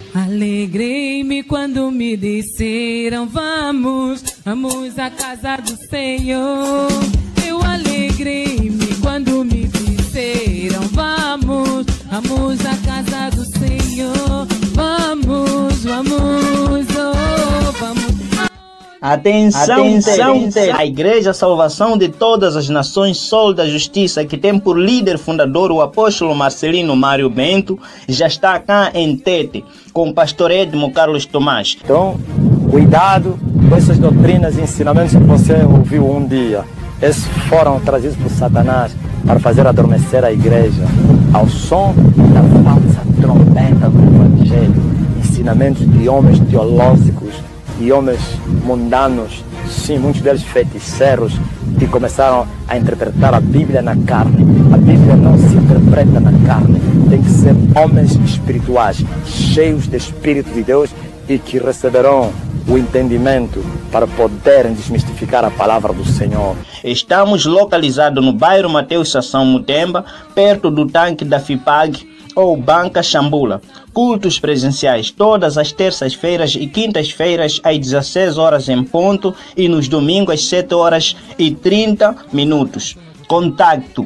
Alegrei-me quando me disseram vamos, vamos à casa do Senhor. Eu alegrei-me quando me disseram vamos, vamos à casa do Senhor. Vamos, vamos, oh, vamos. Atenção, a Igreja Salvação de Todas as Nações Sol da Justiça, que tem por líder fundador o apóstolo Marcelino Mário Bento, já está cá em Tete, com o pastor Edmo Carlos Tomás. Então, cuidado com essas doutrinas e ensinamentos que você ouviu um dia. Esses foram trazidos por Satanás para fazer adormecer a igreja ao som da falsa trombeta do Evangelho. Ensinamentos de homens teológicos e homens mundanos, sim, muitos deles feiticeiros, que começaram a interpretar a Bíblia na carne. A Bíblia não se interpreta na carne, tem que ser homens espirituais, cheios do Espírito de Deus e que receberão o entendimento para poderem desmistificar a palavra do Senhor. Estamos localizados no bairro Mateus Sassão Mutemba, perto do tanque da FIPAG ou Banca Xambula. Cultos presenciais todas as terças-feiras e quintas-feiras às 16 horas em ponto e nos domingos às 7 horas e 30 minutos. Contato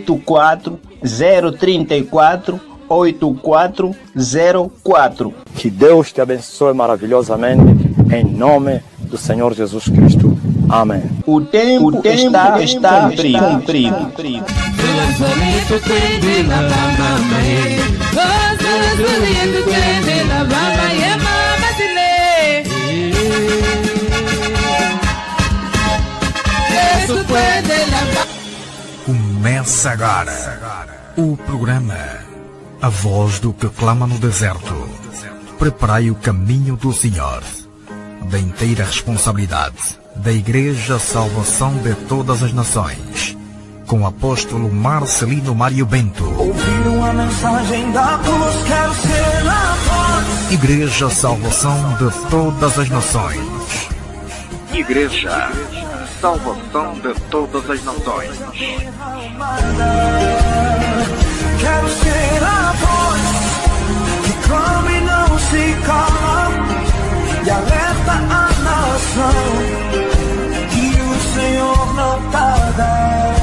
84034 8404. Que Deus te abençoe maravilhosamente, em nome do Senhor Jesus Cristo. Amém. O tempo está cumprido. Começa agora o programa A Voz do que clama no deserto. Preparai o caminho do Senhor. Da inteira responsabilidade da Igreja Salvação de Todas as Nações, com o apóstolo Marcelino Mário Bento. Ouviram a mensagem da cruz, quero ser a voz. Igreja Salvação de Todas as Nações. Igreja Salvação de Todas as Nações. Quero ser a voz que clama e não se cala e alerta a nação que o Senhor não tarda.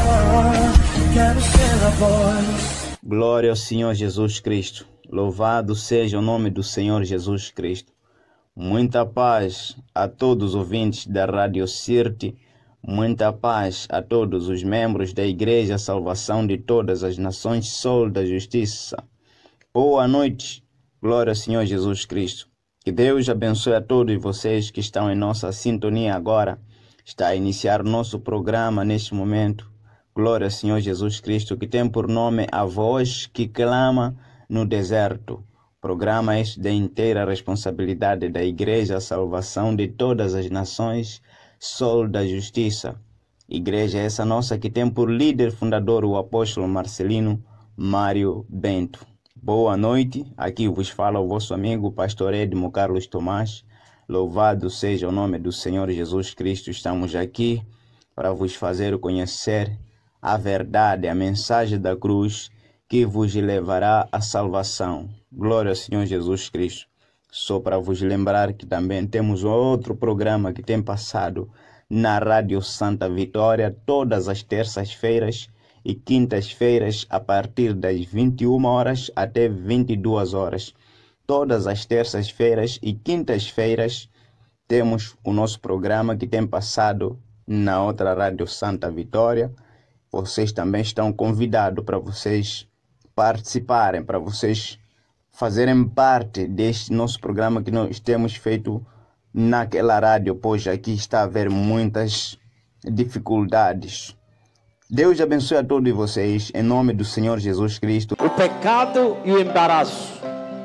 Quero ser a voz. Glória ao Senhor Jesus Cristo. Louvado seja o nome do Senhor Jesus Cristo. Muita paz a todos os ouvintes da Rádio Sirte. Muita paz a todos os membros da Igreja Salvação de Todas as Nações Sol da Justiça. Boa noite. Glória ao Senhor Jesus Cristo. Que Deus abençoe a todos vocês que estão em nossa sintonia agora. Está a iniciar o nosso programa neste momento. Glória ao Senhor Jesus Cristo, que tem por nome A Voz que Clama no Deserto. Programa este de inteira responsabilidade da Igreja Salvação de Todas as Nações Sol da Justiça. Igreja essa nossa que tem por líder fundador o apóstolo Marcelino Mário Bento. Boa noite, aqui vos fala o vosso amigo pastor Edmo Carlos Tomás. Louvado seja o nome do Senhor Jesus Cristo. Estamos aqui para vos fazer conhecer a verdade, a mensagem da cruz que vos levará à salvação. Glória ao Senhor Jesus Cristo. Só para vos lembrar que também temos outro programa que tem passado na Rádio Santa Vitória todas as terças-feiras e quintas-feiras a partir das 21 horas até 22 horas. Todas as terças-feiras e quintas-feiras temos o nosso programa que tem passado na outra Rádio Santa Vitória. Vocês também estão convidados para vocês participarem, para vocês fazerem parte deste nosso programa que nós temos feito naquela rádio, pois aqui está a haver muitas dificuldades. Deus abençoe a todos vocês, em nome do Senhor Jesus Cristo. O pecado e o embaraço.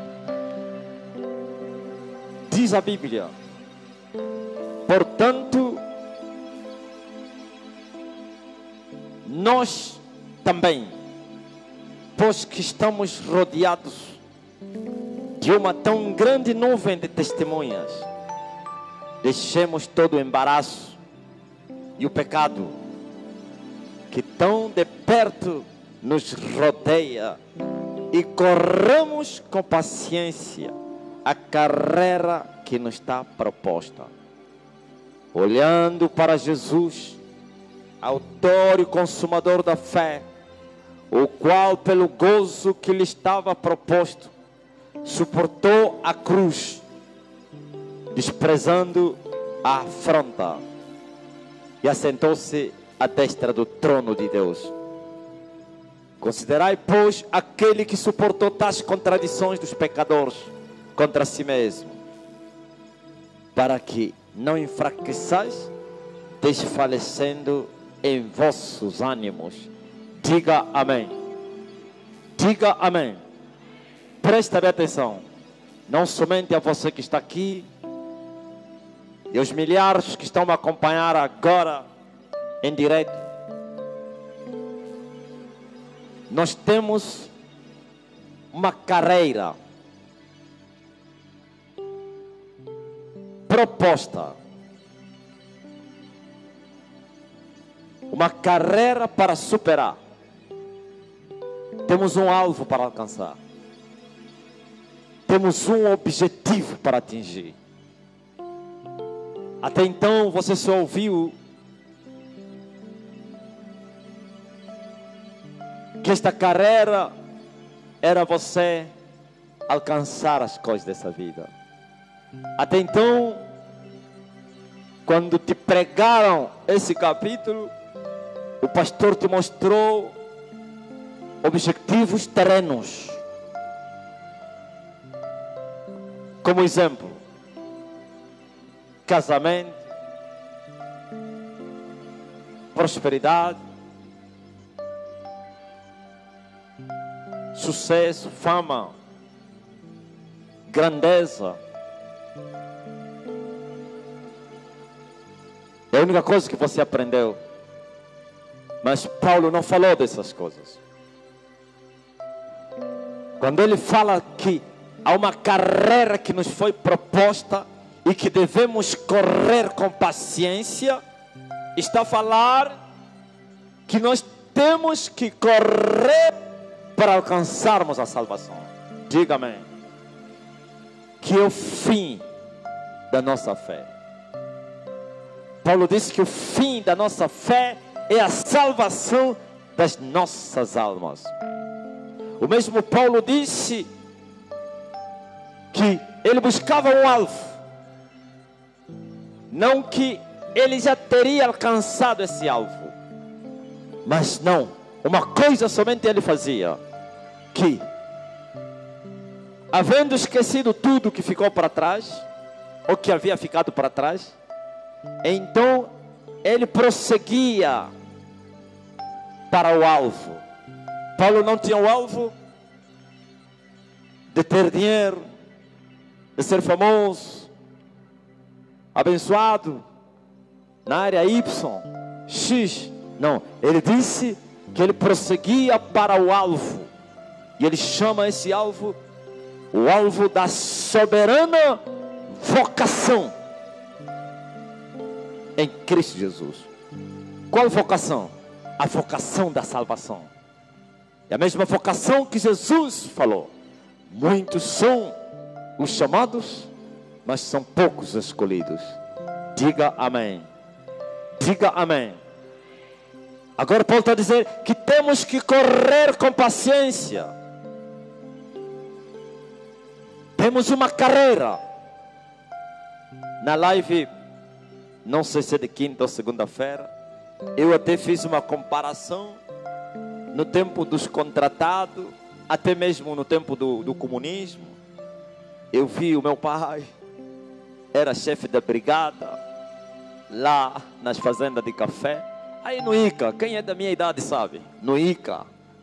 Diz a Bíblia: portanto, nós também, pois que estamos rodeados de uma tão grande nuvem de testemunhas, deixemos todo o embaraço e o pecado que tão de perto nos rodeia e corramos com paciência a carreira que nos está proposta. Olhando para Jesus, autor e consumador da fé, o qual, pelo gozo que lhe estava proposto, suportou a cruz, desprezando a afronta, e assentou-se à destra do trono de Deus. Considerai, pois, aquele que suportou tais contradições dos pecadores contra si mesmo, para que não enfraqueçais, desfalecendo em vossos ânimos. Diga amém. Diga amém. Presta bem atenção. Não somente a você que está aqui, e os milhares que estão me acompanhar agora em direto. Nós temos uma carreira proposta, uma carreira para superar. Temos um alvo para alcançar, temos um objetivo para atingir. Até então você só ouviu que esta carreira era você alcançar as coisas dessa vida. Até então, quando te pregaram esse capítulo, o pastor te mostrou objetivos terrenos. Como exemplo, casamento, prosperidade, sucesso, fama, grandeza. É a única coisa que você aprendeu. Mas Paulo não falou dessas coisas. Quando ele fala que há uma carreira que nos foi proposta e que devemos correr com paciência, está a falar que nós temos que correr para alcançarmos a salvação. Diga amém. Que é o fim da nossa fé. Paulo disse que o fim da nossa fé é a salvação das nossas almas. O mesmo Paulo disse que ele buscava um alvo, não que ele já teria alcançado esse alvo, mas não, uma coisa somente ele fazia, que havendo esquecido tudo que ficou para trás, ou que havia ficado para trás, então ele prosseguia para o alvo. Paulo não tinha o alvo de ter dinheiro, de ser famoso, abençoado na área Y, X. Não, ele disse que ele prosseguia para o alvo. E ele chama esse alvo o alvo da soberana vocação em Cristo Jesus. Qual vocação? A vocação da salvação. É a mesma vocação que Jesus falou. Muitos são os chamados, mas são poucos os escolhidos. Diga amém. Diga amém. Agora Paulo está a dizer que temos que correr com paciência. Temos uma carreira. Na live, não sei se é de quinta ou segunda-feira, eu até fiz uma comparação no tempo dos contratados, até mesmo no tempo do comunismo. Eu vi o meu pai, era chefe da brigada, lá nas fazendas de café, aí no ICA, quem é da minha idade sabe, no ICA,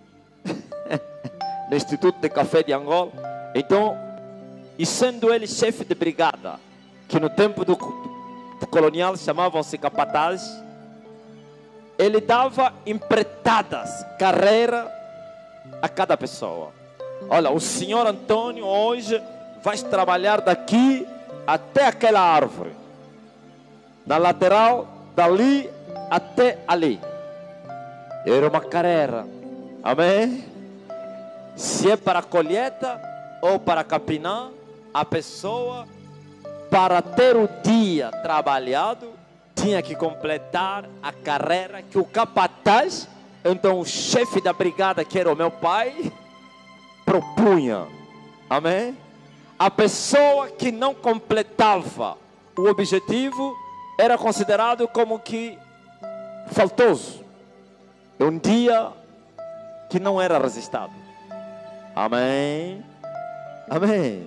no Instituto de Café de Angola. Então, e sendo ele chefe de brigada, que no tempo do colonial chamavam-se capatazes, ele dava empreitadas, carreira a cada pessoa. Olha, o senhor Antônio hoje vai trabalhar daqui até aquela árvore, na lateral, dali até ali. Era uma carreira, amém? Se é para a colheita ou para capinar, a pessoa, para ter o dia trabalhado, tinha que completar a carreira que o capataz, então o chefe da brigada, que era o meu pai, propunha. Amém? A pessoa que não completava o objetivo era considerado como que faltoso. Um dia que não era registrado. Amém? Amém?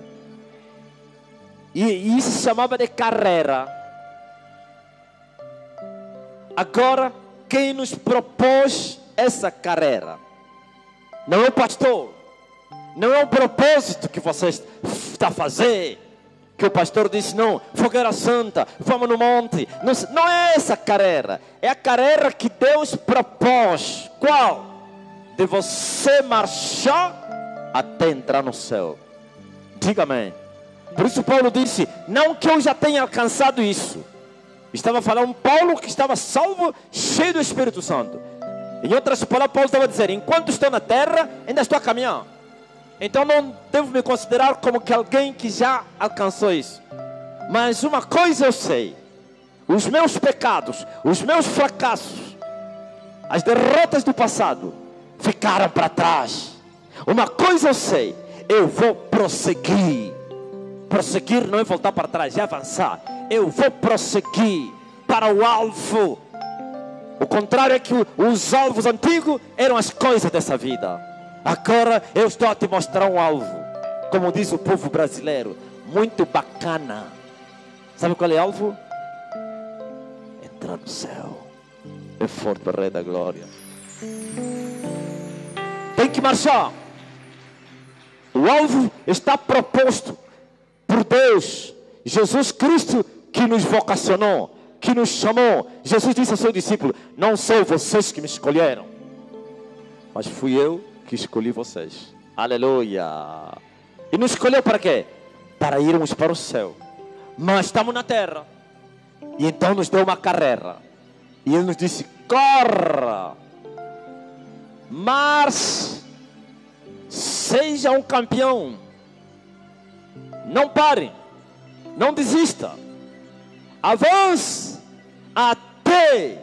E isso se chamava de carreira. Agora, quem nos propôs essa carreira? Não é o pastor. Não é o propósito que você está a fazer. Que o pastor disse, não, fogueira santa, vamos no monte. Não é essa carreira. É a carreira que Deus propôs. Qual? De você marchar até entrar no céu. Diga amém. Por isso Paulo disse, não que eu já tenha alcançado isso. Estava falando Paulo que estava salvo, cheio do Espírito Santo. Em outras palavras, Paulo estava dizendo, enquanto estou na terra, ainda estou a caminhar. Então não devo me considerar como que alguém que já alcançou isso. Mas uma coisa eu sei, os meus pecados, os meus fracassos, as derrotas do passado ficaram para trás. Uma coisa eu sei, eu vou prosseguir. Prosseguir não é voltar para trás, é avançar. Eu vou prosseguir para o alvo. O contrário é que os alvos antigos eram as coisas dessa vida. Agora eu estou a te mostrar um alvo. Como diz o povo brasileiro, muito bacana. Sabe qual é o alvo? Entrar no céu. É forte para o Rei da Glória. Tem que marchar. O alvo está proposto por Deus. Jesus Cristo que nos vocacionou, que nos chamou. Jesus disse ao seu discípulo, não são vocês que me escolheram, mas fui eu que escolhi vocês. Aleluia. E nos escolheu para quê? Para irmos para o céu. Mas estamos na terra. E então nos deu uma carreira. E Ele nos disse, corra, mas seja um campeão. Não pare. Não desista. Avance até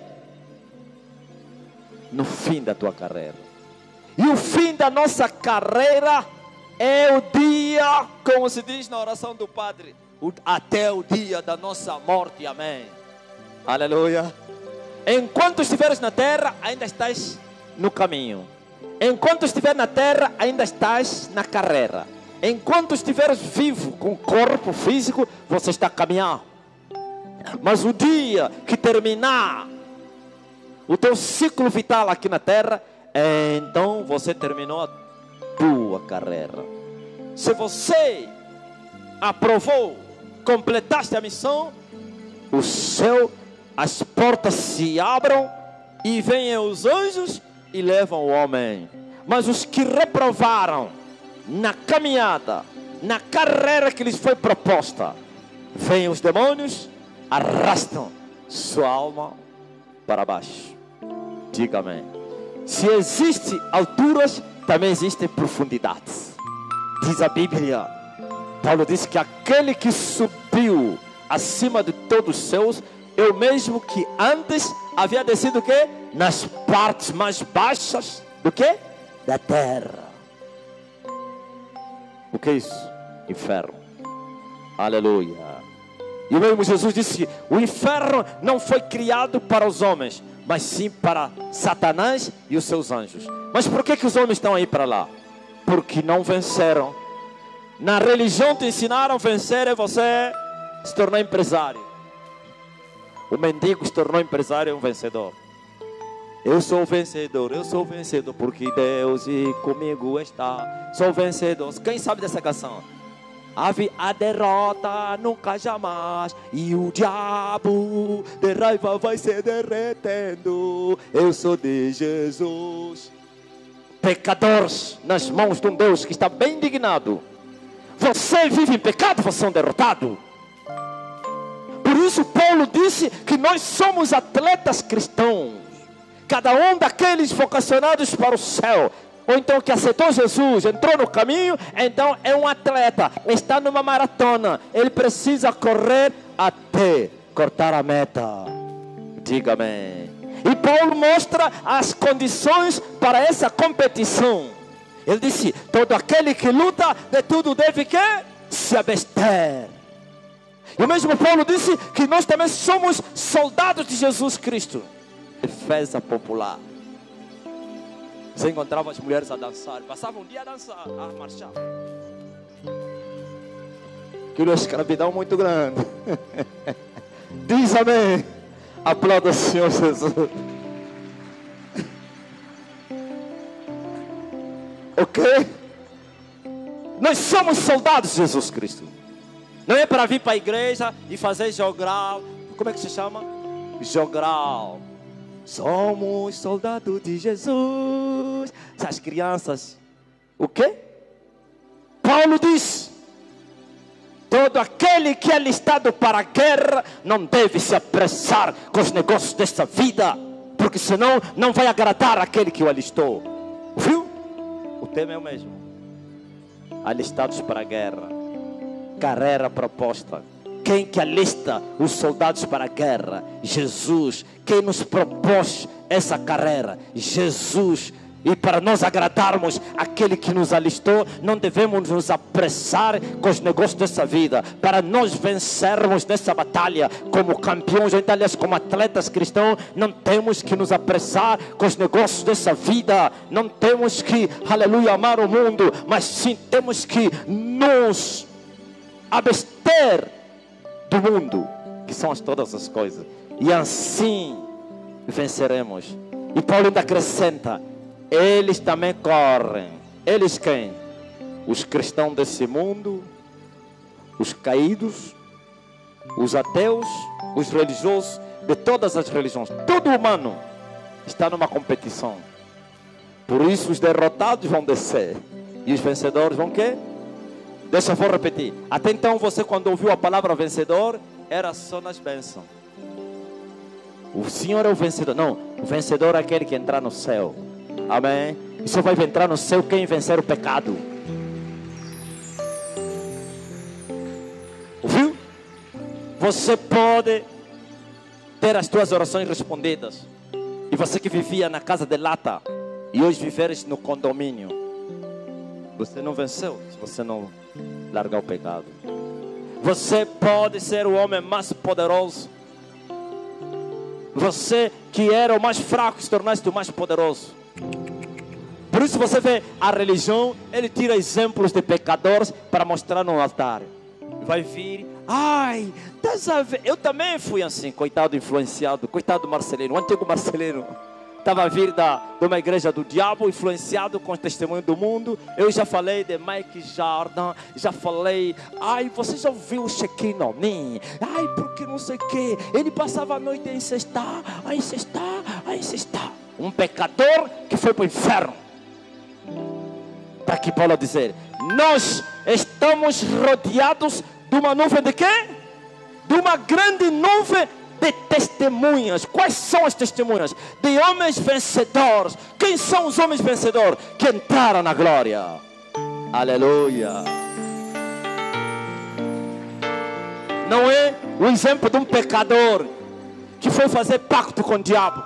no fim da tua carreira. E o fim da nossa carreira é o dia, como se diz na oração do Padre, até o dia da nossa morte. Amém. Aleluia. Enquanto estiveres na terra, ainda estás no caminho. Enquanto estiver na terra, ainda estás na carreira. Enquanto estiveres vivo com o corpo físico, você está a caminhar. Mas o dia que terminar o teu ciclo vital aqui na terra, então você terminou a tua carreira. Se você aprovou, completaste a missão, o céu, as portas se abram e vêm os anjos e levam o homem. Mas os que reprovaram na caminhada, na carreira que lhes foi proposta, vêm os demônios, arrastam sua alma para baixo. Diga amém. Se existem alturas, também existem profundidades. Diz a Bíblia, Paulo diz que aquele que subiu acima de todos os céus é o mesmo que antes havia descido o quê? Nas partes mais baixas do quê? Da terra. O que é isso? Inferno. Aleluia. E o mesmo Jesus disse que o inferno não foi criado para os homens, mas sim para Satanás e os seus anjos. Mas por que os homens estão aí para lá? Porque não venceram. Na religião te ensinaram a vencer é você se tornar empresário. O mendigo se tornou empresário e um vencedor. Eu sou vencedor porque Deus e comigo está. Sou vencedor. Quem sabe dessa canção? A derrota nunca jamais, e o diabo de raiva vai se derretendo. Eu sou de Jesus. Pecadores nas mãos de um Deus que está bem indignado. Você vive em pecado, você é um derrotado. Por isso Paulo disse que nós somos atletas cristãos. Cada um daqueles vocacionados para o céu ou então que aceitou Jesus, entrou no caminho, então é um atleta, está numa maratona, ele precisa correr até cortar a meta. Diga amém. E Paulo mostra as condições para essa competição. Ele disse: todo aquele que luta, de tudo deve que se abster. E o mesmo Paulo disse que nós também somos soldados de Jesus Cristo. Defesa popular. Você encontrava as mulheres a dançar, passavam um dia a dançar, a marchar. Aquilo é escravidão muito grande. Diz amém. Aplauda o Senhor Jesus. Ok? Nós somos soldados de Jesus Cristo. Não é para vir para a igreja e fazer jogral. Como é que se chama? Jogral. Somos soldados de Jesus. As crianças. O quê? Paulo diz: todo aquele que é listado para a guerra não deve se apressar com os negócios desta vida, porque senão não vai agradar aquele que o alistou. Viu? O tema é o mesmo. Alistados para a guerra. Carreira proposta. Quem que alista os soldados para a guerra? Jesus. Quem nos propôs essa carreira? Jesus. E para nós agradarmos aquele que nos alistou, não devemos nos apressar com os negócios dessa vida. Para nós vencermos nessa batalha como campeões, ou aliás como atletas cristãos, não temos que nos apressar com os negócios dessa vida. Não temos que, aleluia, amar o mundo, mas sim temos que nos abster do mundo, que são todas as coisas. E assim venceremos. E Paulo ainda acrescenta: eles também correm. Eles quem? Os cristãos desse mundo, os caídos, os ateus, os religiosos, de todas as religiões. Todo humano está numa competição. Por isso os derrotados vão descer e os vencedores vão quê? Deixa eu repetir. Até então você, quando ouviu a palavra vencedor, era só nas bênçãos. O Senhor é o vencedor. Não, o vencedor é aquele que entrar no céu. Amém? E só vai entrar no céu quem vencer o pecado. Ouviu? Você pode ter as suas orações respondidas. E você que vivia na casa de lata e hoje viveres no condomínio, você não venceu se você não largar o pecado. Você pode ser o homem mais poderoso. Você que era o mais fraco se tornaste o mais poderoso. Por isso você vê a religião, ele tira exemplos de pecadores para mostrar no altar. Vai vir: ai, eu também fui assim, coitado influenciado, coitado do Marcelino, o antigo Marcelino. Estava a vir de uma igreja do diabo, influenciado com o testemunho do mundo. Eu já falei de Mike Jordan, já falei: ai, você já ouviu o Shaquille O'Neal? Ai, porque não sei o que, ele passava a noite a incestar. Um pecador que foi para o inferno. Está aqui Paulo a dizer: nós estamos rodeados de uma nuvem de quê? De uma grande nuvem de testemunhas. Quais são as testemunhas? De homens vencedores. Quem são os homens vencedores? Que entraram na glória. Aleluia. Não é o exemplo de um pecador que foi fazer pacto com o diabo,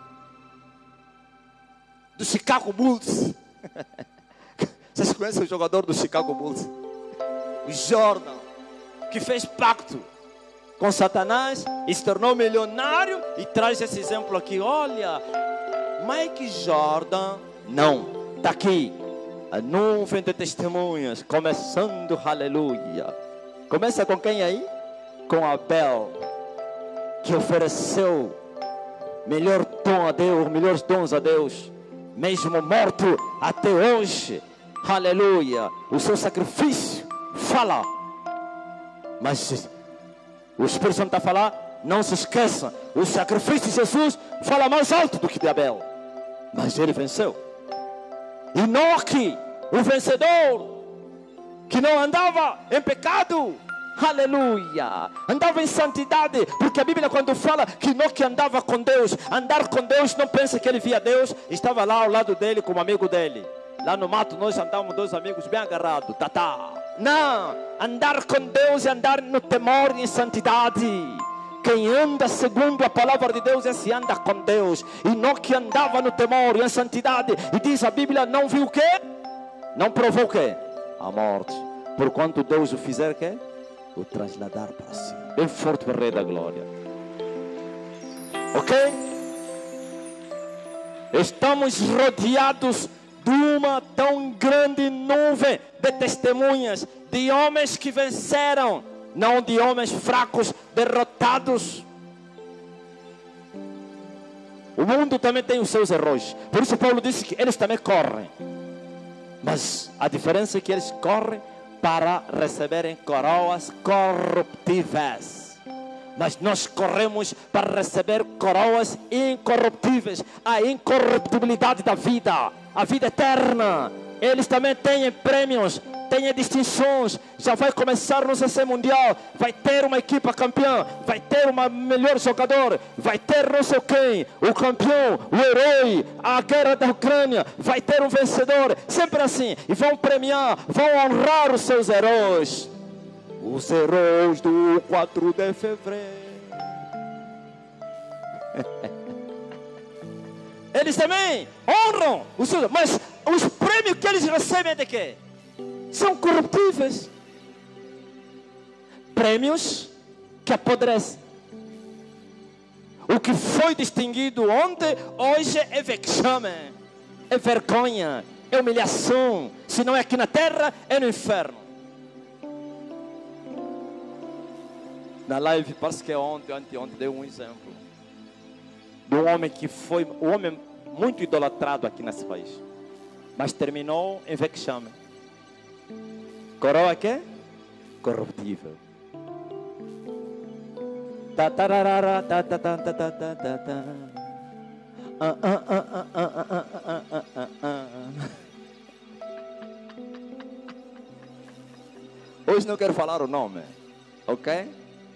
do Chicago Bulls. Vocês conhecem o jogador do Chicago Bulls? O Jordan, que fez pacto com Satanás e se tornou milionário, e traz esse exemplo aqui. Olha, Mike Jordan. Não, está aqui a nuvem de testemunhas, começando, aleluia. Começa com quem aí? Com Abel, que ofereceu melhor dom a Deus, melhores dons a Deus, mesmo morto até hoje, aleluia. O seu sacrifício fala, mas o Espírito Santo está a falar: não se esqueça, o sacrifício de Jesus fala mais alto do que de Abel. Mas ele venceu. Enoque, o vencedor, que não andava em pecado, aleluia, andava em santidade. Porque a Bíblia, quando fala que Enoque andava com Deus, andar com Deus, não pensa que ele via Deus, estava lá ao lado dele como amigo dele. Lá no mato nós andamos dois amigos bem agarrados. Não, andar com Deus é andar no temor e em santidade. Quem anda segundo a palavra de Deus, esse anda com Deus. E não que andava no temor e em santidade. E diz a Bíblia, não viu o quê? Não provou o quê? A morte. Porquanto Deus o fizer o quê? O trasladar para si. Bem forte para o Rei da Glória. Ok? Estamos rodeados de uma tão grande nuvem de testemunhas, de homens que venceram, não de homens fracos, derrotados. O mundo também tem os seus erros. Por isso Paulo disse que eles também correm. Mas a diferença é que eles correm para receberem coroas corruptíveis. Mas nós corremos para receber coroas incorruptíveis. A incorruptibilidade da vida, a vida eterna. Eles também têm prêmios, têm distinções. Já vai começar no CC Mundial. Vai ter uma equipa campeã, vai ter uma melhor jogador, vai ter não sei quem, o campeão, o herói, a guerra da Ucrânia. Vai ter um vencedor, sempre assim. E vão premiar, vão honrar os seus heróis. Os heróis do 4 de fevereiro. Eles também honram os seus, mas os prêmios que eles recebem é de quê? São corruptíveis. Prêmios que apodrecem. O que foi distinguido ontem, hoje é vexame, é vergonha, é humilhação. Se não é aqui na terra, é no inferno. Na live, parece que é ontem, anteontem, dei um exemplo de um homem que foi um homem muito idolatrado aqui nesse país, mas terminou em vexame. Coroa que? Corruptível. Hoje não quero falar o nome, ok?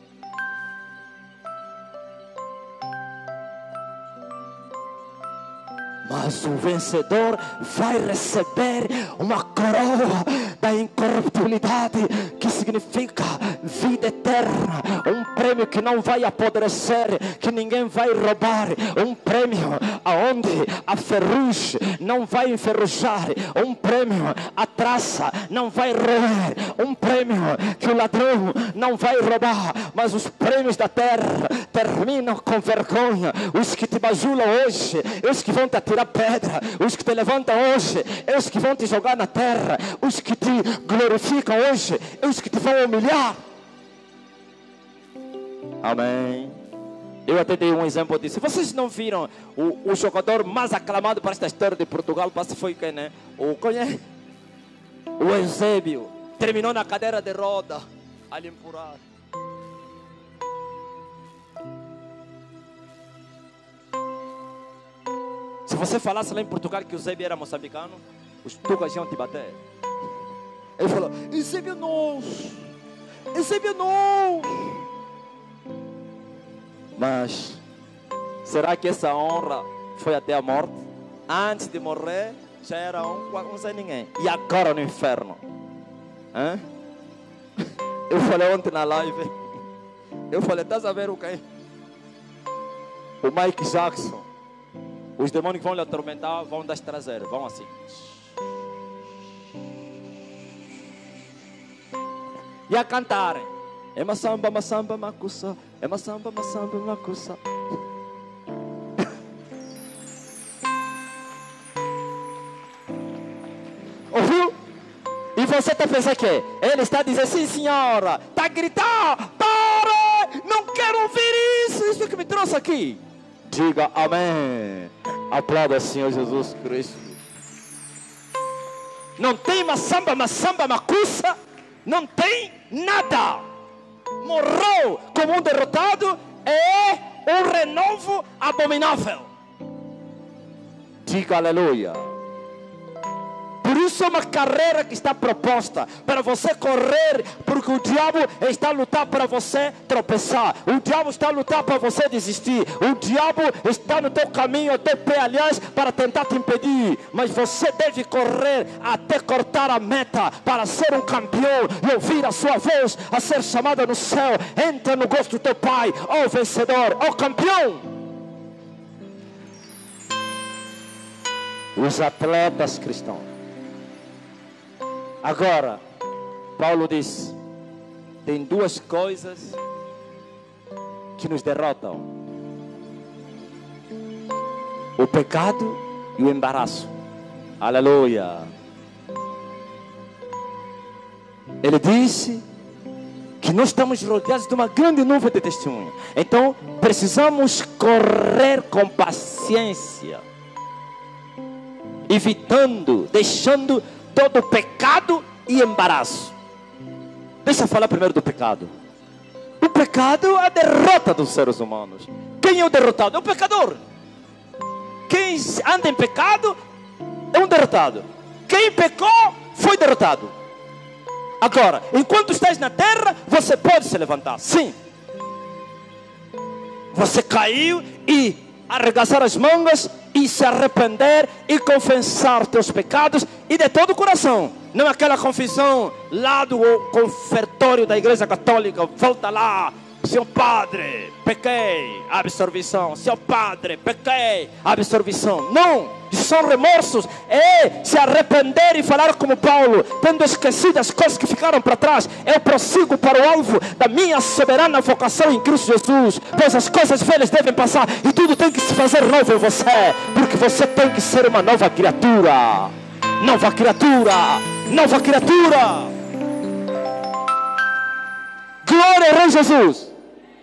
Mas o vencedor vai receber uma coroa da incorruptibilidade, que significa vida eterna. Um prêmio que não vai apodrecer, que ninguém vai roubar. Um prêmio aonde a ferrugem não vai enferrujar. Um prêmio a traça não vai roer. Um prêmio que o ladrão não vai roubar. Mas os prêmios da terra terminam com vergonha. Os que te bajulam hoje, os que vão te atirar pedra, os que te levantam hoje, os que vão te jogar na terra, os que te glorificam hoje, os que te vão humilhar. Amém. Eu até dei um exemplo disso. Vocês não viram o jogador mais aclamado para esta história de Portugal? Parece que foi quem, né? O Eusébio. Terminou na cadeira de roda, ali empurrado. Se você falasse lá em Portugal que o Eusébio era moçambicano, os tugas iam te bater. Ele falou: Eusébio nosso, Eusébio nosso. Mas será que essa honra foi até a morte? Antes de morrer já era um sem ninguém. E agora no inferno? Hã? Eu falei ontem na live. Eu falei: estás a ver o quê? O Mike Jackson. Os demônios que vão lhe atormentar vão das traseiras, vão assim. E a cantarem: é maçamba, maçamba, macuça. É maçamba, maçamba, macuça. Ouviu? E você está pensando que ele está dizendo: sim senhora, está a gritar: para, não quero ouvir isso, isso que me trouxe aqui. Diga amém. Aplauda o Senhor Jesus Cristo. Não tem maçamba, maçamba, macuça. Não tem nada. Morreu como um derrotado. É um renovo abominável. Diga aleluia. Por isso é uma carreira que está proposta para você correr, porque o diabo está a lutar para você tropeçar. O diabo está a lutar para você desistir. O diabo está no teu caminho, ao teu pé, aliás, para tentar te impedir. Mas você deve correr até cortar a meta para ser um campeão e ouvir a sua voz a ser chamada no céu. Entra no gosto do teu Pai, ó vencedor, ó campeão. Os atletas cristãos. Agora, Paulo diz: tem duas coisas que nos derrotam: o pecado e o embaraço. Aleluia. Ele disse que nós estamos rodeados de uma grande nuvem de testemunho. Então, precisamos correr com paciência, evitando, deixando todo o pecado e embaraço. Deixa eu falar primeiro do pecado. O pecado é a derrota dos seres humanos. Quem é o derrotado? É o pecador. Quem anda em pecado é um derrotado. Quem pecou foi derrotado. Agora, enquanto estás na terra, você pode se levantar. Sim. Você caiu e arregaçar as mangas e se arrepender e confessar teus pecados e de todo o coração. Não aquela confissão lá do confertório da Igreja Católica. Volta lá: Senhor Padre, pequei, absolvição. Senhor Padre, pequei, absolvição. Não, são remorsos. É se arrepender e falar como Paulo: tendo esquecido as coisas que ficaram para trás, eu prossigo para o alvo da minha soberana vocação em Cristo Jesus. Pois as coisas velhas devem passar e tudo tem que se fazer novo em você, porque você tem que ser uma nova criatura. Nova criatura, nova criatura. Glória ao Rei Jesus.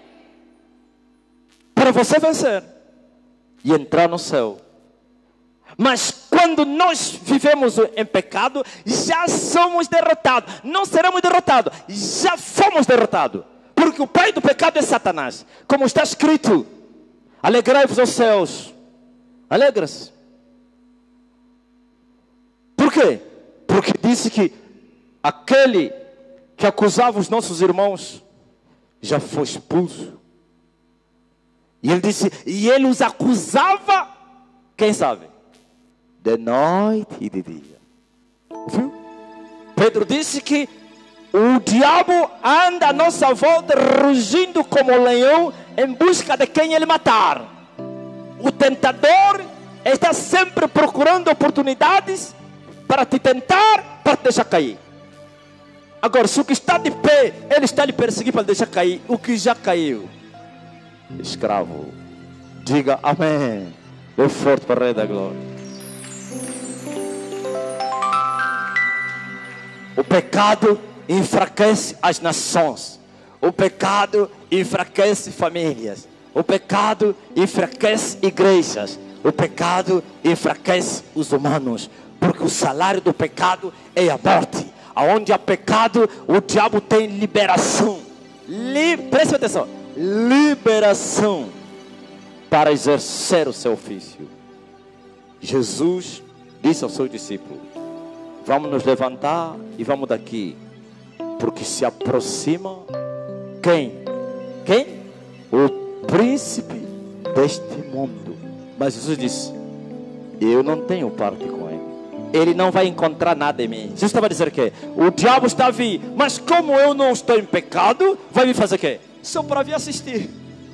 Para você vencer e entrar no céu. Mas quando nós vivemos em pecado, já somos derrotados. Não seremos derrotados, já fomos derrotados. Porque o pai do pecado é Satanás. Como está escrito: alegrai-vos aos céus. Alegra-se. Por quê? Porque disse que aquele que acusava os nossos irmãos já foi expulso. E ele disse, e ele os acusava, quem sabe? De noite e de dia. Viu? Pedro disse que o diabo anda à nossa volta rugindo como leão em busca de quem ele matar. O tentador está sempre procurando oportunidades para te tentar, para te deixar cair. Agora, se o que está de pé, ele está lhe perseguindo para deixar cair. O que já caiu, escravo, diga amém. Dê forte para o Rei da Glória. O pecado enfraquece as nações. O pecado enfraquece famílias. O pecado enfraquece igrejas. O pecado enfraquece os humanos. Porque o salário do pecado é a morte. Aonde há pecado, o diabo tem liberação. Preste atenção. Liberação para exercer o seu ofício. Jesus disse aos seus discípulos: vamos nos levantar e vamos daqui, porque se aproxima quem? Quem? O príncipe deste mundo. Mas Jesus disse: eu não tenho parte com ele. Ele não vai encontrar nada em mim. Jesus estava a dizer que o diabo está a vir, mas como eu não estou em pecado, vai me fazer o quê? Só para vir assistir.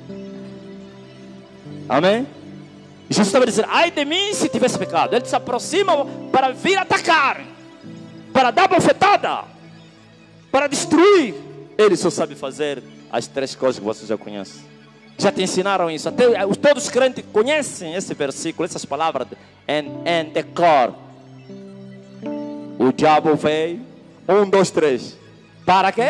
Amém? Jesus estava a dizer: ai de mim se tivesse pecado. Ele se aproxima para vir atacar, para dar bofetada, para destruir. Ele só sabe fazer as três coisas que você já conhece. Já te ensinaram isso. Até todos os crentes conhecem esse versículo, essas palavras em decor. O diabo veio, 1, 2, 3. Para quê?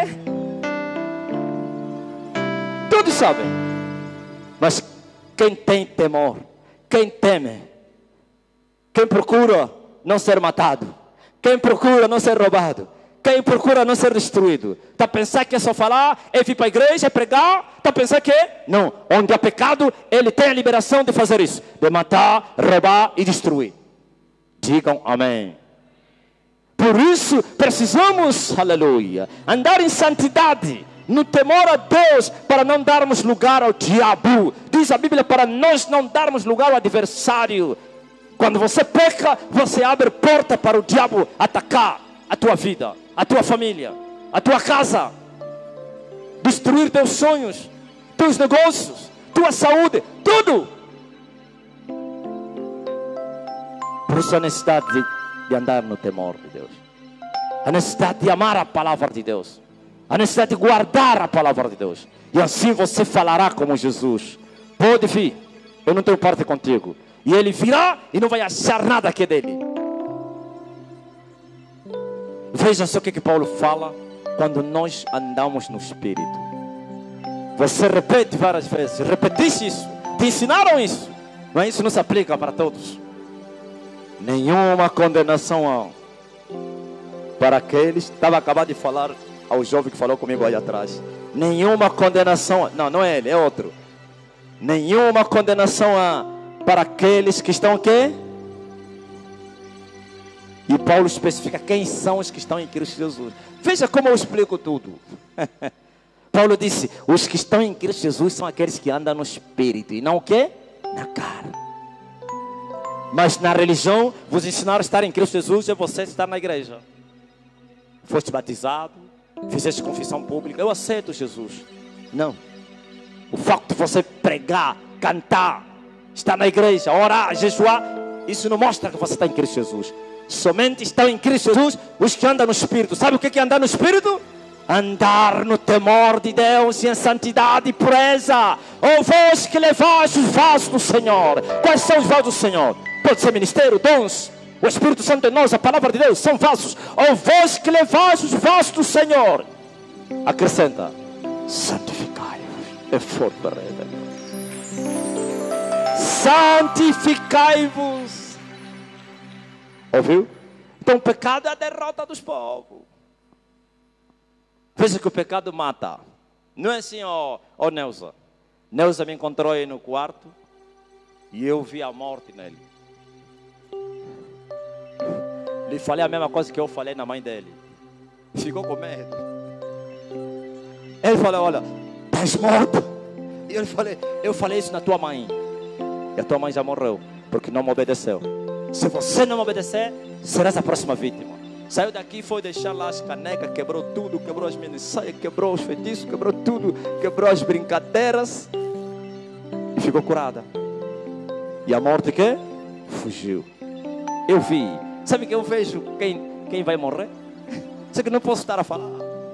Todos sabem. Mas quem tem temor, quem teme, quem procura não ser matado, quem procura não ser roubado, quem procura não ser destruído, está a pensar que é só falar, é vir para a igreja, é pregar, está a pensar que é? Não, onde há pecado, ele tem a liberação de fazer isso, de matar, roubar e destruir. Digam amém. Por isso precisamos, aleluia, andar em santidade, no temor a Deus, para não darmos lugar ao diabo. Diz a Bíblia para nós não darmos lugar ao adversário. Quando você peca, você abre porta para o diabo atacar a tua vida, a tua família, a tua casa, destruir teus sonhos, teus negócios, tua saúde, tudo. Por isso a necessidade de andar no temor de Deus, a necessidade de amar a palavra de Deus, a necessidade de guardar a palavra de Deus. E assim você falará como Jesus: pode vir, eu não tenho parte contigo. E ele virá e não vai achar nada que é dele. Veja só o que Paulo fala quando nós andamos no Espírito. Você repete várias vezes. Repetiste isso, te ensinaram isso, mas isso não se aplica para todos. Nenhuma condenação há para aqueles. Estava acabado de falar ao jovem que falou comigo aí atrás. Nenhuma condenação. Não é ele, é outro. Nenhuma condenação há para aqueles que estão o quê? E Paulo especifica quem são os que estão em Cristo Jesus. Veja como eu explico tudo. Paulo disse: os que estão em Cristo Jesus são aqueles que andam no Espírito e não o quê? Na carne. Mas na religião vos ensinaram a estar em Cristo Jesus e você estar na igreja. Foste batizado, fizeste confissão pública, eu aceito Jesus. Não. O facto de você pregar, cantar, estar na igreja, orar, jejuar, isso não mostra que você está em Cristo Jesus. Somente estão em Cristo Jesus os que andam no Espírito. Sabe o que é andar no Espírito? Andar no temor de Deus e em santidade e pureza. Ou vós que levais os vasos do Senhor. Quais são os vasos do Senhor? Pode ser ministério, dons, o Espírito Santo em nós, a palavra de Deus, são vasos. Ou vós que levais os vasos do Senhor. Acrescenta: santificai-vos. É forte para ele. Santificai-vos. Ouviu? Então o pecado é a derrota dos povos. Veja que o pecado mata. Não é assim, ó Neuza. Neuza me encontrou aí no quarto e eu vi a morte nele. Lhe falei a mesma coisa que eu falei na mãe dele. Ficou com medo. Ele falou: olha, estás morto. E eu falei isso na tua mãe. E a tua mãe já morreu porque não me obedeceu. Se você não me obedecer, serás a próxima vítima. Saiu daqui, foi deixar lá as canecas, quebrou tudo, quebrou as minhas saias, quebrou os feitiços, quebrou tudo, quebrou as brincadeiras e ficou curada. E a morte que? Fugiu. Eu vi. Sabe que eu vejo quem vai morrer? Sei que não posso estar a falar.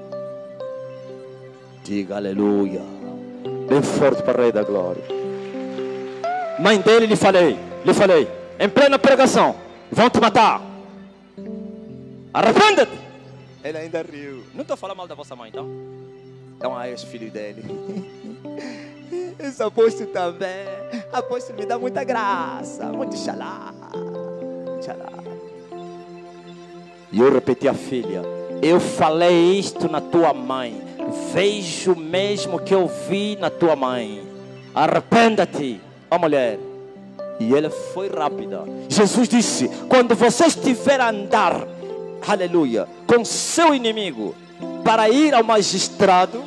Diga aleluia. Bem forte para o Rei da Glória. Mãe dele lhe falei, em plena pregação: vão te matar. Arrependa-te. Ele ainda riu. Não estou falando mal da vossa mãe, então? Então aí os filhos dele. Esse apóstolo também. Apóstolo me dá muita graça. Muito xalá. Xalá. E eu repeti à filha: eu falei isto na tua mãe. Vejo mesmo que eu vi na tua mãe. Arrependa-te, ó mulher. E ela foi rápida. Jesus disse: quando você estiver a andar, aleluia, com seu inimigo, para ir ao magistrado,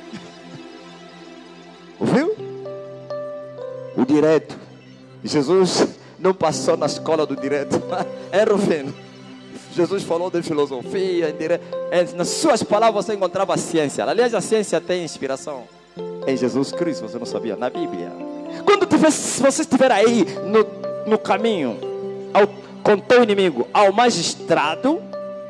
ouviu? O direito. Jesus não passou na escola do direito. Era o fim. Jesus falou de filosofia, nas suas palavras você encontrava a ciência. Aliás, a ciência tem inspiração em Jesus Cristo, você não sabia? Na Bíblia. Quando você estiver aí no caminho com teu inimigo ao magistrado,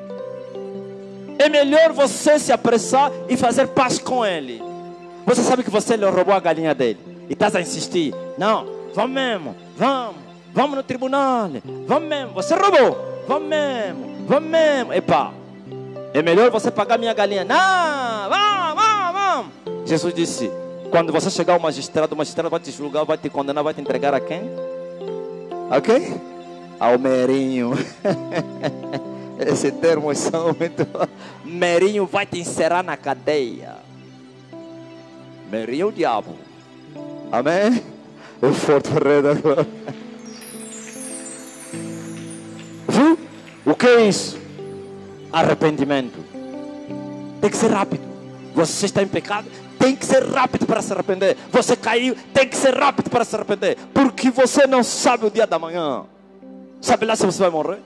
é melhor você se apressar e fazer paz com ele. Você sabe que você lhe roubou a galinha dele e estás a insistir: não, vamos mesmo, vamos no tribunal, vamos mesmo, você roubou, vamos mesmo. Epa, é melhor você pagar minha galinha. Não, vamos. Jesus disse: quando você chegar ao magistrado, o magistrado vai te julgar, vai te condenar, vai te entregar a quem? Ok? Ao merinho. Esse termo são muito... Merinho vai te encerrar na cadeia. Merinho é o diabo. Amém? O forte Rei da Glória. Viu? O que é isso? arrependimento. Tem que ser rápido. Você está em pecado, tem que ser rápido para se arrepender. Você caiu, tem que ser rápido para se arrepender. Porque você não sabe o dia da manhã. Sabe lá se você vai morrer?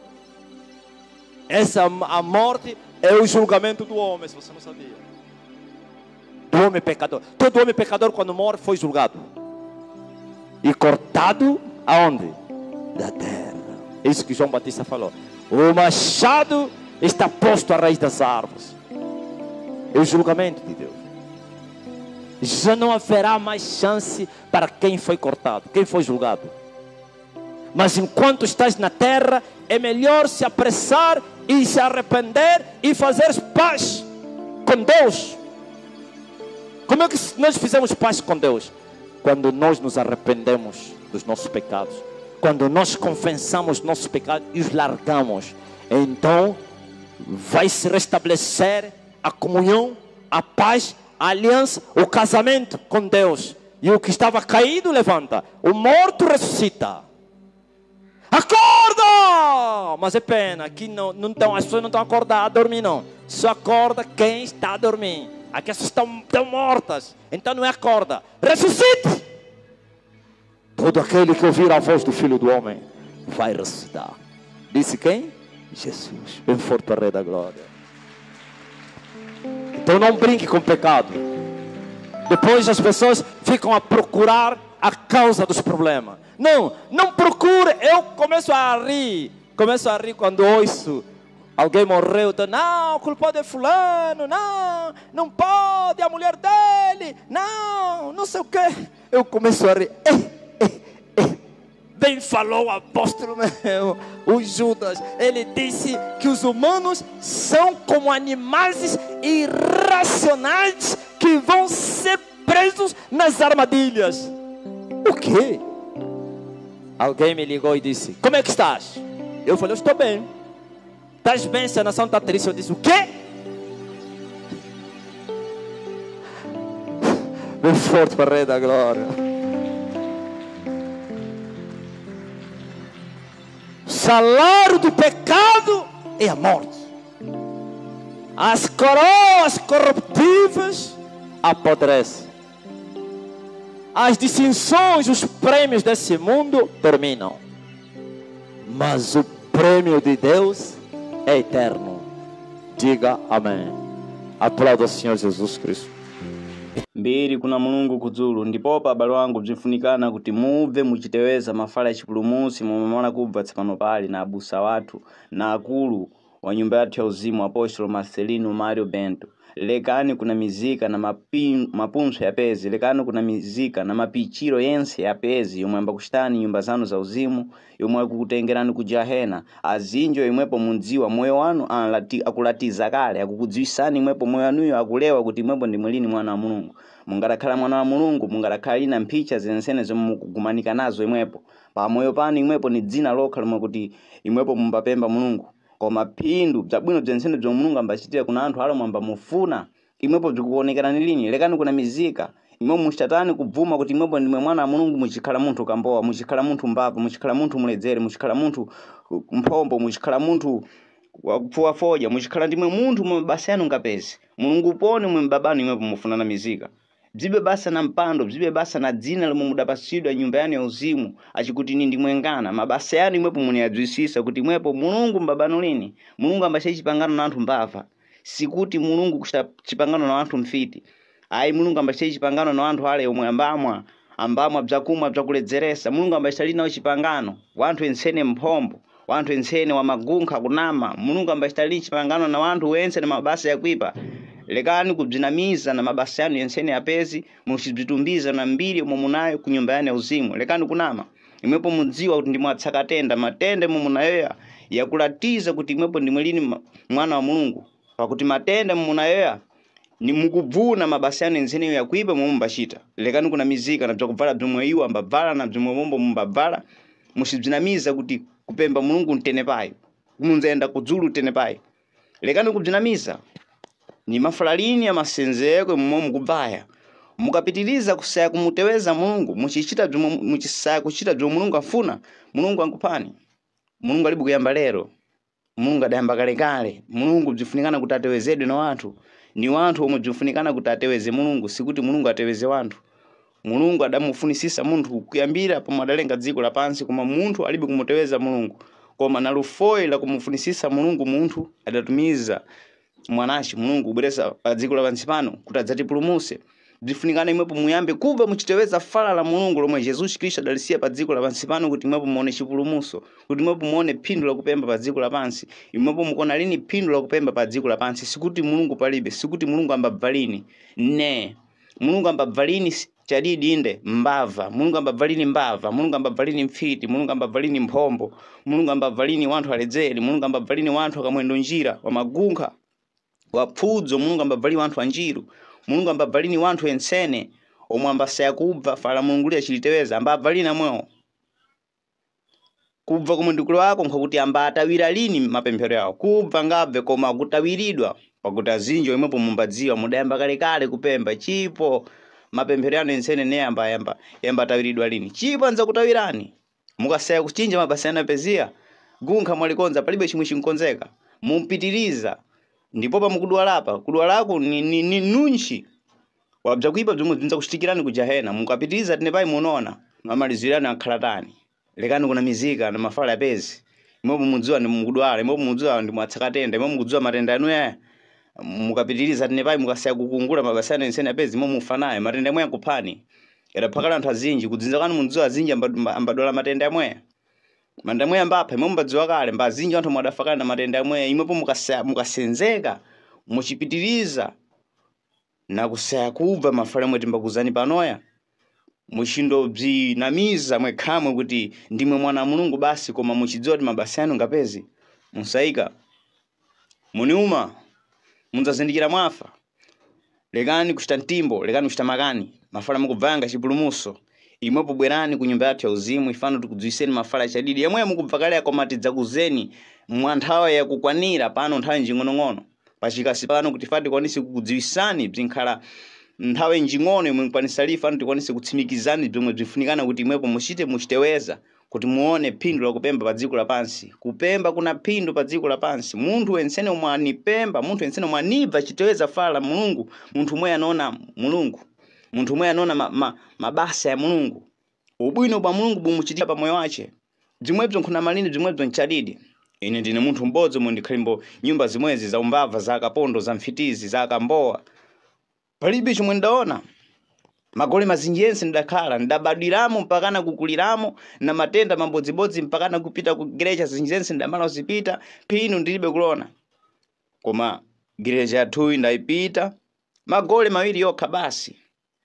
A morte é o julgamento do homem, se você não sabia. Do homem pecador. Todo homem pecador, quando morre, foi julgado. E cortado aonde? Da terra. É isso que João Batista falou. O machado está posto à raiz das árvores. É o julgamento de Deus. Já não haverá mais chance para quem foi cortado, quem foi julgado. Mas enquanto estás na terra, é melhor se apressar e se arrepender e fazer paz com Deus. Como é que nós fizemos paz com Deus? Quando nós nos arrependemos dos nossos pecados. Quando nós confessamos nossos pecados e os largamos. Então vai se restabelecer a comunhão, a paz, a aliança, o casamento com Deus. E o que estava caído levanta. O morto ressuscita. Acorda! Mas é pena que as pessoas não estão acordadas a dormir, não. Só acorda quem está a dormir. Aqui as pessoas estão mortas. Então não é acorda. Ressuscite! Todo aquele que ouvir a voz do Filho do Homem vai ressuscitar. Disse quem? Jesus. Bem forte para o Rei da Glória. Então não brinque com o pecado. Depois as pessoas ficam a procurar a causa dos problemas. Não procure. Eu começo a rir quando ouço alguém morreu. Então, não, o culpado é fulano. Não pode, a mulher dele. Não sei o que. Eu começo a rir. Bem falou o apóstolo meu, o Judas. Ele disse que os humanos são como animais irracionais que vão ser presos nas armadilhas. O quê? Alguém me ligou e disse: como é que estás? Eu falei: eu estou bem. Estás bem se a nação está triste? Eu disse: o quê? Bem forte para o Rei da Glória. O salário do pecado é a morte. As coroas corruptíveis apodrecem. As distinções, os prêmios desse mundo terminam. Mas o prêmio de Deus é eterno. Diga amém. Aplauda o Senhor Jesus Cristo. Mbiri kuna Mulungu kudzulu ndipopa abale wangu bzinfunikana kuti muve muchiteweza mafala ya chipulumusi mumamona kubva tsopano pali na abusa wathu na akulu wa nyumba yathu ya uzimu Apostolo Marcelino Mario Bento. Lekani kuna mizika na mapunso ya pezi. Lekani kuna mizika na mapichiro yense ya pezi yomwe amba kushitani nyumba zanu za uzimu, yomwe akukutengerani ku jahena. Azinjo imwepo mundziwa moyo wanu akulatiza kale, akukudziwisani imwepo moyo wanuyo akulewa kuti imwepo ndi mwilini mwana wa Mulungu. Mungarakhala mwana wa Mulungu, mungarakhala ina mphicha zensene zomwe mukugumanika nazo imwepo. Pa moyo panu imwepo ni dzina lokha lomwe kuti imwepo mumbapemba Mulungu. Koma phindu bzabwino bzensene bzomwe Mulungu ambachitira kuna anthu alomwe ambamufuna imwepo bzikuonekerani lini. Lekani kuna mizika imwe mushatani kubvuma kuti imwepo ndimwe mwana wa Mulungu, muchikhala munthu kambowa, muchikhala munthu mbava, muchikhala munthu muledzere, muchikhala munthu mphombo, muchikhala munthu wakupfuwa foja, muchikhala ndimwe munthu mwe basa yanu ngapezi. Mulungu pone mwe mbabanu imwepo mufunana mizika. Bzibe basa na mpando, bzibe basa na dzina lomwe mudapasidwa nyumba yanu ya uzimu achikuti ni ndimwengana. Mabasa yanu imwepo muniyadzwisisa kuti imwepo Mulungu mbabanu lini. Mulungu ambachita chipangano na anthu mbava, sikuti Mulungu kuchita chipangano na anthu mfiti. Ayi, Mulungu ambachita chipangano na anthu ale omwe ambamwa bzakumwa bzakuledzeresa. Mulungu ambachita linawo chipangano wanthu ensene mphombo, wanthu ensene wa magunkha kunama. Mulungu ambachita lini chipangano na wanthu wense na mabasa yakuipa. Lekani kubzinamiza na mabasa yanu yensene apezi, muchibzitumbiza na mbiri omwe munayo ku nyumba yanu ya uzimu. Lekani kunama imwepo mudziwa kuti ndimwatsakatenda matende mumunayoya yakulatiza kuti imwepo ndimwe lini mwana wa Mulungu. Pakuti matende mumunayoya ni mukubvuna mabasa yanu yenseneyo yakuipa momwe mumbachita. Lekani kuna mizika na bzakuvala bzomwe iwo ambabvala na bzomwe momwe mumbabvala. Muchibzinamiza kuti kupemba Mulungu mtene payo, munzenda kudzulu mtene payo. Lekani kubzinamiza ni mafalalini ya masenzeko momwe mukubvaya. Mukapitiliza kusaya kumuteweza Mulungu, muchisaya kuchita bzomwe Mulungu afuna, Mulungu ankupani. Mulungu alibu kuyamba lero. Mulungu adayamba kalekale. Mulungu bzifunikana kuti atewezedwe na wanthu. Ni wanthu omwe bzifunikana kuti ateweze Mulungu, sikuti Mulungu ateweze wanthu. Mulungu adamufunisisa munthu kuyambira pomwe adalenga dziko lapansi, koma munthu alibe kumuteweza Mulungu. Koma na lufoyi la kumufunisisa Mulungu munthu adatumiza mwanashi Mulungu kubweresa pa dziko lapansi pano kuti adzatipulumuse. Bzifunikana imwepo muyambe kubva muchiteweza fala la Mulungu lomwe Jesus Kristo adalisiya pa dziko lapansi pano kuti imwepo muone chipulumuso, kuti imwepo muone phindu la kupemba pa dziko lapansi. Imwepo mukona lini phindu la kupemba pa dziko lapansi, sikuti Mulungu palibe, sikuti Mulungu ambabva lini. Ne, Mulungu ambabva lini chadidi inde mbava, Mulungu ambabva lini mbava, Mulungu ambabva lini mfiti, Mulungu ambabva lini mphombo, Mulungu ambabva lini wanthu aledzeri, Mulungu ambabva lini wanthu akamwendo njira wa magunkha wapfudzo, Mulungu ambabva lini wanthu anjiru, Mulungu ambabva lini wanthu ensene omwe ambasaya kubva fala Mulungu liya chiliteweza, ambabva lini amwewo. Kubva kumwendukulu wako nkhakuti ambatawira lini mapemphero yawo, kubva ngabve koma kutawiridwa pakuti azinjo imwepo mumbadziwa mudayamba kalekale kupemba chipo. Mapemphero yanu ensene ne yamba tawiridwa lini, chipo anza kutawirani. Mukasaya kuchinja mabasa yana pezia gunkha mwalikonza palibe chimwe chinkonzeka, mumpitiriza. Ndipo pa mukudwalapa kudwalako ni nunchi wabza kuipa bzomwe zinza kuchitikirani ku Jahena. Mukapitiriza tine pai munoona mamalizirana akhalatani lekani kuna mizika na mafala ya pezi. Imwepo mudziwa ndi mukudwala, imwepo mudziwa ndi mwatsakatenda, imwepo mukudziwa matenda anu ya. Mukapitiriza tine pai mukasaya kukungula mabasa yana ensene ya pezi, imwepo mufanaye matenda yamwe yakuphani. Yadapakala anthu azinji kudzinza kanu mudziwa azinji ambadwala matenda yamwe. Matenda yamwe ambapha imwepo mbadziwa kale mbazinji anthu mwadafakana na matenda yamwe. Imwepo mukasenzeka muchipitiriza na kusaya kubva mafala yamwe timbakuzani panoya, mushindo bzinamiza mwekhamwe kuti ndimwe mwana wa Mulungu basi, koma muchidziwa kuti mabasa yanu ngapezi musayika muniuma munzazindikira mwafa. Lekani kuchita ntimbo, lekani kuchita makani, mafala mukubvanga chipulumuso. Imwepo bwerani ku nyumba yathu ya uzimu ifano tikudziwiseni mafala chadidi yamwe mukubva kale koma tidzakuzeni mwanthawi yakukwanira pano nthawi njing'onong'ono. Pachikasi pano kuti fati kwanisi kukudziwisani bzinkhala nthawi njing'ono imwe mkwanisa lifa fano tikwanisi kutsimikizani bzomwe bzifunikana kuti imwepo muchiteweza kuti muone phindu la kupemba pa dziko lapansi. Kupemba kuna phindu pa dziko lapansi. Munthu ensene omwe anipemba, munthu ensene omwe anibva chiteweza fala la Mulungu, munthu omwe anaona Mulungu, munthu omwe anaona mabasa ya Mulungu, ubwino bwa Mulungu bumuchitika pa moyo wace. Bzimwebzo nkhuna malini, bzimwebzo nchadidi. Ine ndine munthu mbodzi omwe ndikhalimbo nyumba zimwezi za umbava, za kapondo, za mfitizi, za kambowa. Palibe chomwe ndaona. Magole mazinji yense ndakhala ndabadwiramo mpakana kukuliramo na matenda mambodzibodzi mpakana kupita ku gereja zinjense ndamala uzipita pino ndilibe kulona. Koma gereja yathu ndaipita magole mawiri yokha basi.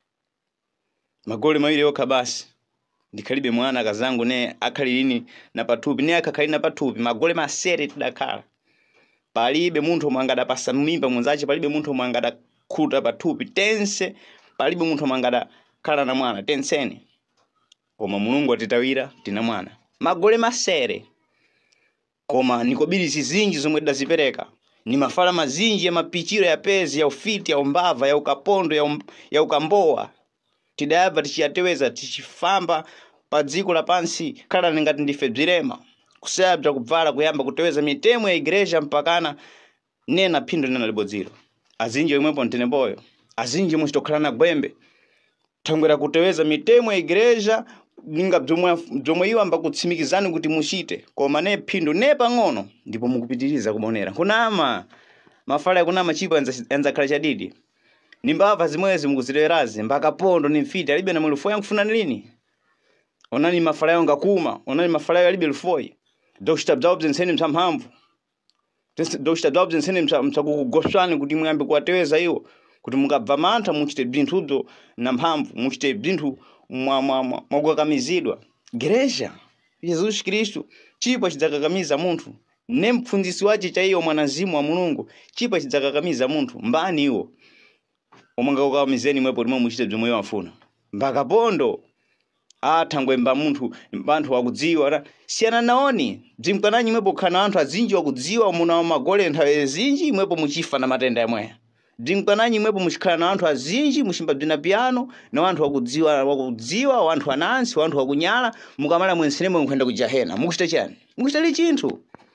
Magole mawiri yokha basi. Ndikhalibe mwana kazangu ne akhali lini na pathupi, ne akakhali na pathupi magole masere tidakhala. Palibe munthu mwangada pasa mimba munzache, palibe munthu mwangada khuta pathupi tense, palibe munthu mwangada khala na mwana tensene. Koma Mulungu atitawira tina mwana. Magole masere. Koma nikobirizi zinji zomwe dazipereka. Ni mafala mazinji ya mapichiro ya pezi, ya ufiti, ya umbava, ya ukapondo, ya ukambowa. Tidayava tichiyateweza tichifamba pa dziko lapansi khala ngati ndife bzirema. Kusayabza kubvala kuyamba kuteweza mitemo ya igreja mpakana nena phindu nena libodziro. Azinji imwepo ntenemboyo. Azinji muchitokhala na gwembe. Thangwera kuteweza mitemo ya igreja ninga bzomwe iwo ambakutsimikizani kuti muchite. Koma ne phindu ne pang'ono ndipo mukupitiriza kumonera. Kunama mafala kunama chipo anza khala chadidi. Nimbava zimwezi mukuzilewerazi mpaka pondo ni mfiti alibe na mulufoi yankufuna lini. Onani mafala yao ngakuma, onani mafala yao alibe lufoi. Dokuchita bzawo bzensene msamhamvu. Dokuchita bzawo bzensene msakukugoshani kuti muyambe kuwateweza iwo. Kuti mungabva mantha muchite bzinthuzo na mphamvu, muchite bzinthu mwakukakamizidwa. Gereja Jesus Kristu chipo chidzakakamiza munthu. Ne mpfunzisi wace cha iyo mwanazimu wa Mulungu chipo chidzakakamiza munthu. Mbani iwo omanga kukamizeni mwepo limwe muchite bzomwe wafuna. Mpaka pondo athangwemba munthu banthu wakudziwa siyana naoni bzimkananyi mwepo khana anthu azinji wakudziwa muna magole nthawe zinji mwepo muchifa na matenda yamwe. Bzimkananyi mwepo muchikhala na anthu azinji muchimba bzina piano na anthu wakudziwa wanthu anansi wanthu wakunyala mukamala mwensenemwe mkwenda ku Jahena. Mukuchita chani? Mukuchita li chinthu.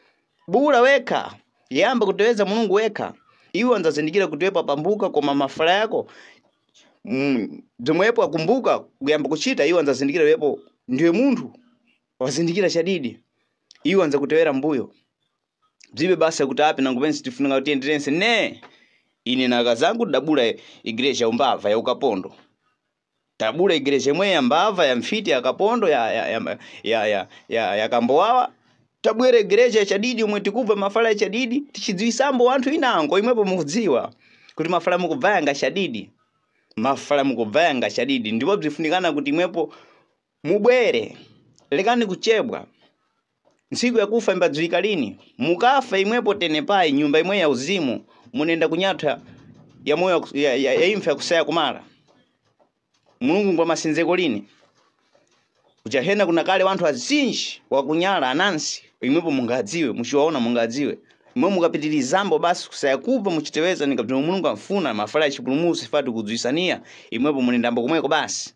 bula weka yamba kuteweza mulungu weka iwe anzazindikira kutiwepa pambuka koma mafala yako zomwepo akumbuka kuyamba kuchita iwe anzazindikira wepo ndiwe munthu wazindikira chadidi iwe anza kutewera mbuyo bzibe basa kuti api nangupensi tifunika kuti enderense ne ine naka zangu dabula igreja umbava ya ukapondo tabula igreja imwe ya mbava ya mfiti ya kapondo ya kambowawa tabwere igreja ya chadidi umwe tikuva mafala ya chadidi tichidziwisambo wanthu inango imwepo mukudziwa kuti mafala mukubvanga chadidi mafala mukubvanga chadidi ndipo bzifunikana kuti imwepo mubwere lekani kuchebwa nsiku ya kufa imbadziwika lini mukafa imwepo tenepai nyumba imwe ya uzimu munenda kunyatha ya moyo ya imfa ya kusaya kumala mulungu ngwa masenzeko lini kujahena kuna kale wanthu azinji wakunyala anansi imwepo mungadziwe mushiwaona mungadziwe imwe mukapitirizambo basi kusaya kuva muchiteweza nikabzino mulungu amfuna mafala ya chipulumusi fatu kudziwisania imwepo munendambo kumweko basi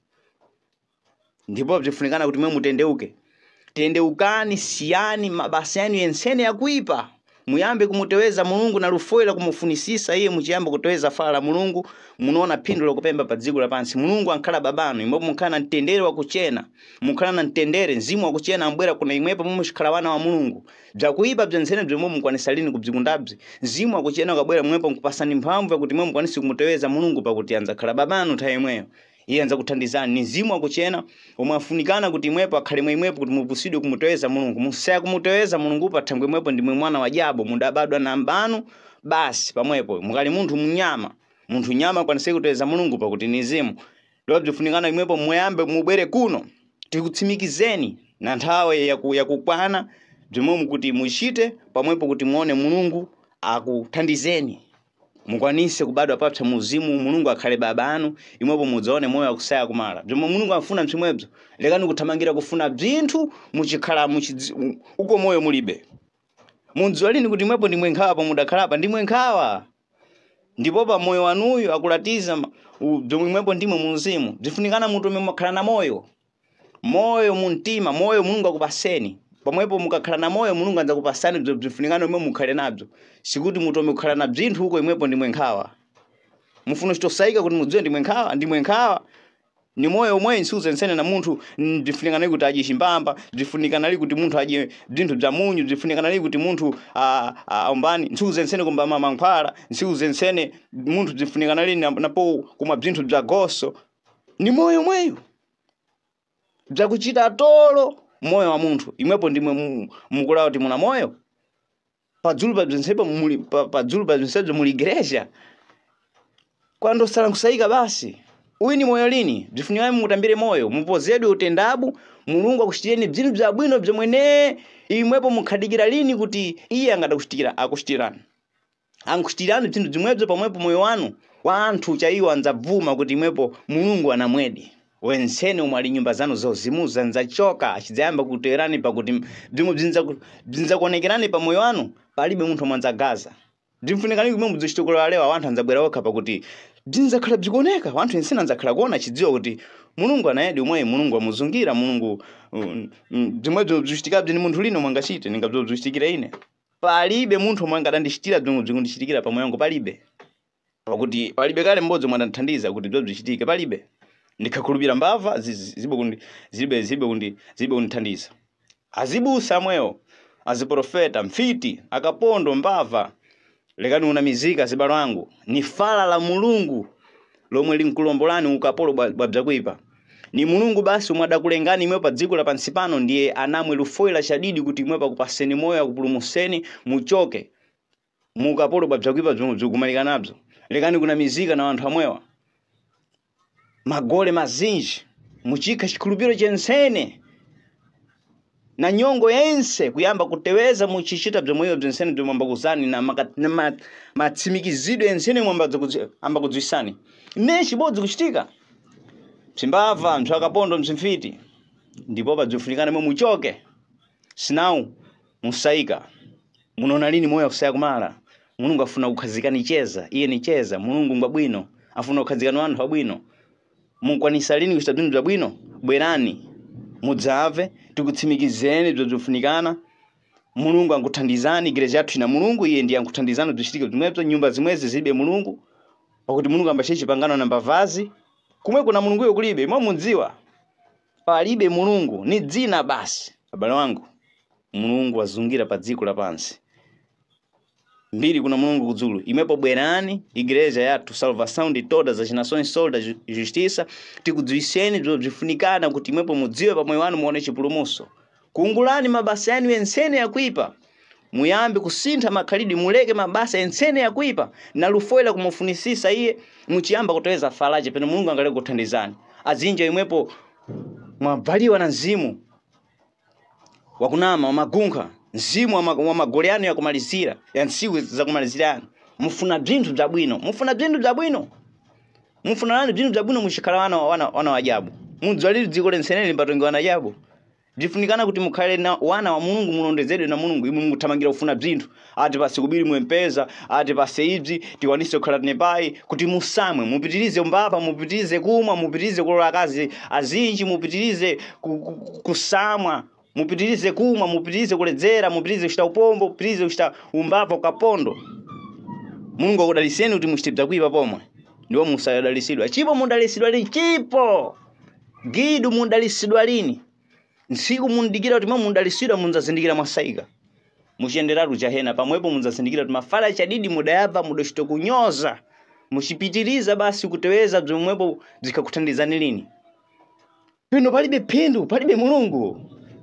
ndipo bzifunikana kuti imwe mutendeuke tendeukani siyani mabasa yanu yensene ya kuipa muyambe kumuteweza mulungu na lufoila kumufunisisa iye muchiyamba kuteweza fala la mulungu munaona phindu lokupemba pa dziko lapansi mulungu ankhala babanu imwepo mukhala na mtendere wa kuchena mukhala na mtendere mzimu wa kuchena ambwera kuna imwepo mumushikhala wana wa mulungu bzakuipa bzensene bzimwe mukwanisa lini kubzikundabzi mzimu wa kuchena ukabwera mwepo mukupasani mphamvu yakuti mwe mukwanisi kumuteweza mulungu pakuti anza khala babanu nthawi imweyo iye anza kuthandizani ni mzimu wa kuchena omwe afunikana kuti imwepo akhale imwepo kuti mupusidwe kumuteweza mulungu musaya kumuteweza mulungu pathangwe imwepo ndimwe mwana wa jabo mundabadwa na mbanu basi pamwepo mukali munthu mnyama munthu nyama kwaniseki kuteweza mulungu pakuti ni mzimu ndipo bzifunikana imwepo muyambe mubwere kuno tikutsimikizeni na nthawe ya kukwana bzimwe kuti muchite pamwepo kuti muone mulungu akuthandizeni mukwanise kubadwa papsa muzimu mulungu akhale baba anu imwepo mudzaone moyo akusaya kumala bzimwe mulungu afuna mchimwebzo lekani kuthamangira kufuna bzinthu muchikhala uko moyo mulibe mundziwa lini kuti imwepo ndimwe nkhawa pamudakhalapa ndimwe nkhawa ndipo pa moyo wanuyo akulatiza bzomwe imwepo ndimwe muzimu bzifunikana munthu umwe mukhala na moyo muntima moyo mulungu akupaseni pamwepo mukakhala na moyo mulungu anza kupasani bzifunikana imwe mukhale nabzo sikuti mutome kukhala na bzinthu huko imwepo ndimwe nkhawa mufuna chitosaika kuti mudziwe ndimwe nkhawa ni moyo umwe nsuze nsene na munthu bzifunikana kuti adye chimbamba bzifunikana kuti munthu adye bzinthu bza munyu bzifunikana kuti munthu ombani nsuze nsene kumbama mankhwala nsuze nsene munthu bzifunikana lini napo kumwa bzinthu bza goso ni moyo umweyo bzakuchita tolo moyo wa munthu imwepo ndimwe mukulawa kuti muna moyo padzulu pa bzinsepo muli igreja kwando sala nkusaika basi uyi ni moyo lini bzifunikana mutambire moyo mupozedwe utendabu mulungu akuchitireni bzinthu bza bwino bzomwene imwepo mukhadikira lini kuti iye angadakuchitikira akuchitirani ankuchitirani bzinthu bzimwebzo pamwepo moyo wanu wa anthu chaiwo anzabvuma kuti imwepo mulungu anamwedi wensene umwe ali nyumba zanu zozimuza nzachoka achidzayamba kuterani pakuti bzimwe bzinzakuonekerani pa moyo wanu palibe munthu mwanzagaza bzimfunikani kumwe mudzichitokola lewa wanthu anzabwera okha pakuti bzinzakhala bzikuoneka wanthu ensene anzakhala kuona chidziwa kuti mulungu anayedi umwe mulungu amuzungira mulungu bzimwebzo bzichitika bzini munthu lino mwangachite ningabzo bzichitikira ine palibe munthu omwe angadandichitira bzimwe bzikundichitikira pa moyo wangu palibe pakuti palibe kale mmodzi mwandanthandiza kuti bzo bzichitike palibe ndikakhulupira mbava zibe kundithandiza azibusa amwewo aziprofeta mfiti akapondo mbava lekani unamizika zibalo wangu ni fala la mulungu lomwe linkulombolani ukapolo bwa bzakuipa ni mulungu basi umwe adakulengani imwe pa dziko lapansi pano ndiye anamwe lufoila chadidi kuti imwe pakupaseni moyo akupulumuseni muchoke mukapolo bwa bzakuipa bzikumalika nabzo lekani kunamizika na wanthu amwewa magole mazinji muchika chikhulupiro chensene na nyongo yense kuyamba kuteweza muchichita bzomweyo bzensene bzomwamba kuzani na matsimikizidwe ensene mwamba amba kudzwisani ne chibodzi kuchitika psimbava mthu akapondo msimfiti ndipo bzifunikana mwe muchoke sinau musaika munaona lini moyo akusaya kumala mulungu afuna kukhazikani cheza iye ni cheza mulungu ngwabwino afuna kukhazikani wanthu abwino mukwanisa lini kuchita bzinthu bwabwino bwerani mudzave tikutsimikizeni bzofunikana mulungu anguthandizani, igreja yathu ina mulungu, iye ndiye anguthandizani distrito zimwezo, nyumba zimwezi zilibe mulungu, pakuti mulungu ambachechi pangano na mbavazi, kumwe kuna mulungu yo kulibe, imwe mudziwa, palibe mulungu, ni dzina basi. Abale wangu, mulungu azungira pa dziko lapansi. Mbiri kuna mulungu kudzulu, imwepo bwerani, igreja yathu Salvação de Todas as Nações Sol da Justiça, tikudziwiseni bzifunikana kuti imwepo mudziwe pa moyo wanu muone chipulumuso. Kuungulani mabasa yanu ensene ya kuipa, muyambe kusintha makhalidwe, muleke mabasa ensene ya kuipa, na lufoila kumufunisisa iye, muchiyamba kutoweza falaje, pene mulungu angale kuthandizani. Azinja imwepo mwabaliwa na nzimu, wakunama, wamagunkha, nzimu wa magoleano ya kumalizira, ya nsiku za kumalizirana. Mufuna bzinthu bza bwino, mufuna bzinthu bza bwino. Mufuna nani bzinthu bza bwino, mushikhala wana wajabu. Mudzaliri dziko lenseneli mpatongi wana ajabu. Bzifunikana kuti mukhale na wana wa mulungu, mulondezedwe na mulungu, mulungu thamangira kufuna bzinthu. Ati pasi kubiri muempeza, ati pasi ibzi, tiwanise kukhala nepai, kuti musamwe, mupitirize mbapa, mupitirize kumwa, mupitirize kulola akazi azinji, mupitirize kusamwa, mupitirize kumwa, mupitirize kuledzera, mupitirize kuchita upombo, mupitirize kuchita umbapa ukapondo. Mulungu akudaliseni kuti muchite bzakuipa pomwe. Ndiwo musayadalisidwa. Chipo mundalisidwa lini? Chipo. Gidu mundalisidwa lini? Nsiku mundikira kuti mundalisidwa munzazindikira mwasaika. Muchienderatu jahena pamwepo munzazindikira kuti mafala chadidi mudayava mudochito kunyoza. Muchipitiriza basi kuteweza bzomwepo zikakuthandizani lini. Pino palibe phindu, palibe mulungu.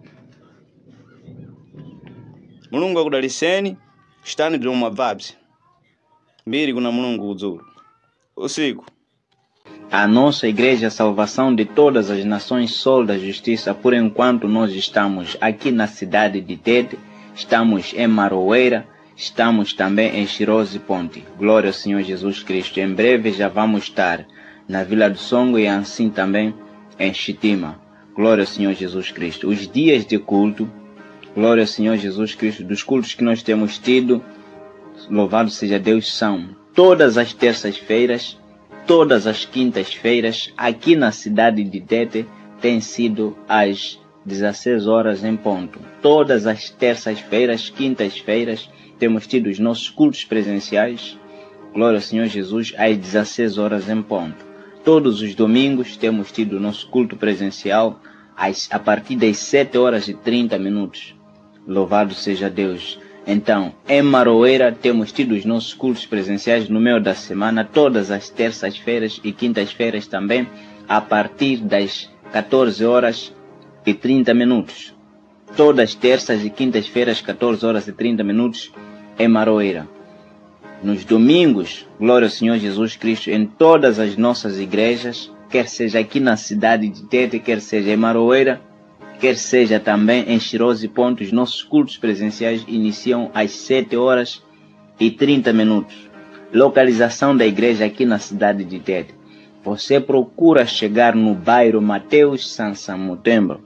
Mulungu akudaliseni, chitani bzomwe mwabvabzi. Mbiri kuna mulungu kudzulu. Usiku. A nossa igreja Salvação de Todas as Nações Sol da Justiça, por enquanto nós estamos aqui na cidade de Tete, estamos em Maroeira, estamos também em Chirose Ponte. Glória ao Senhor Jesus Cristo. Em breve já vamos estar na Vila do Songo e assim também em Chitima. Glória ao Senhor Jesus Cristo. Os dias de culto, glória ao Senhor Jesus Cristo, dos cultos que nós temos tido, louvado seja Deus, são todas as terças-feiras, todas as quintas-feiras, aqui na cidade de Tete, tem sido às 16 horas em ponto. Todas as terças-feiras, quintas-feiras, temos tido os nossos cultos presenciais, glória ao Senhor Jesus, às 16 horas em ponto. Todos os domingos temos tido o nosso culto presencial a partir das 7 horas e 30 minutos. Louvado seja Deus. Então, em Maroeira temos tido os nossos cultos presenciais no meio da semana, todas as terças-feiras e quintas-feiras também, a partir das 14 horas e 30 minutos. Todas as terças e quintas-feiras, 14 horas e 30 minutos, em Maroeira. Nos domingos, glória ao Senhor Jesus Cristo, em todas as nossas igrejas, quer seja aqui na cidade de Tete, quer seja em Maroeira, quer seja também em Chirose Ponte, os nossos cultos presenciais iniciam às 7 horas e 30 minutos. Localização da igreja aqui na cidade de Tete. Você procura chegar no bairro Mateus Sansan Mutemba.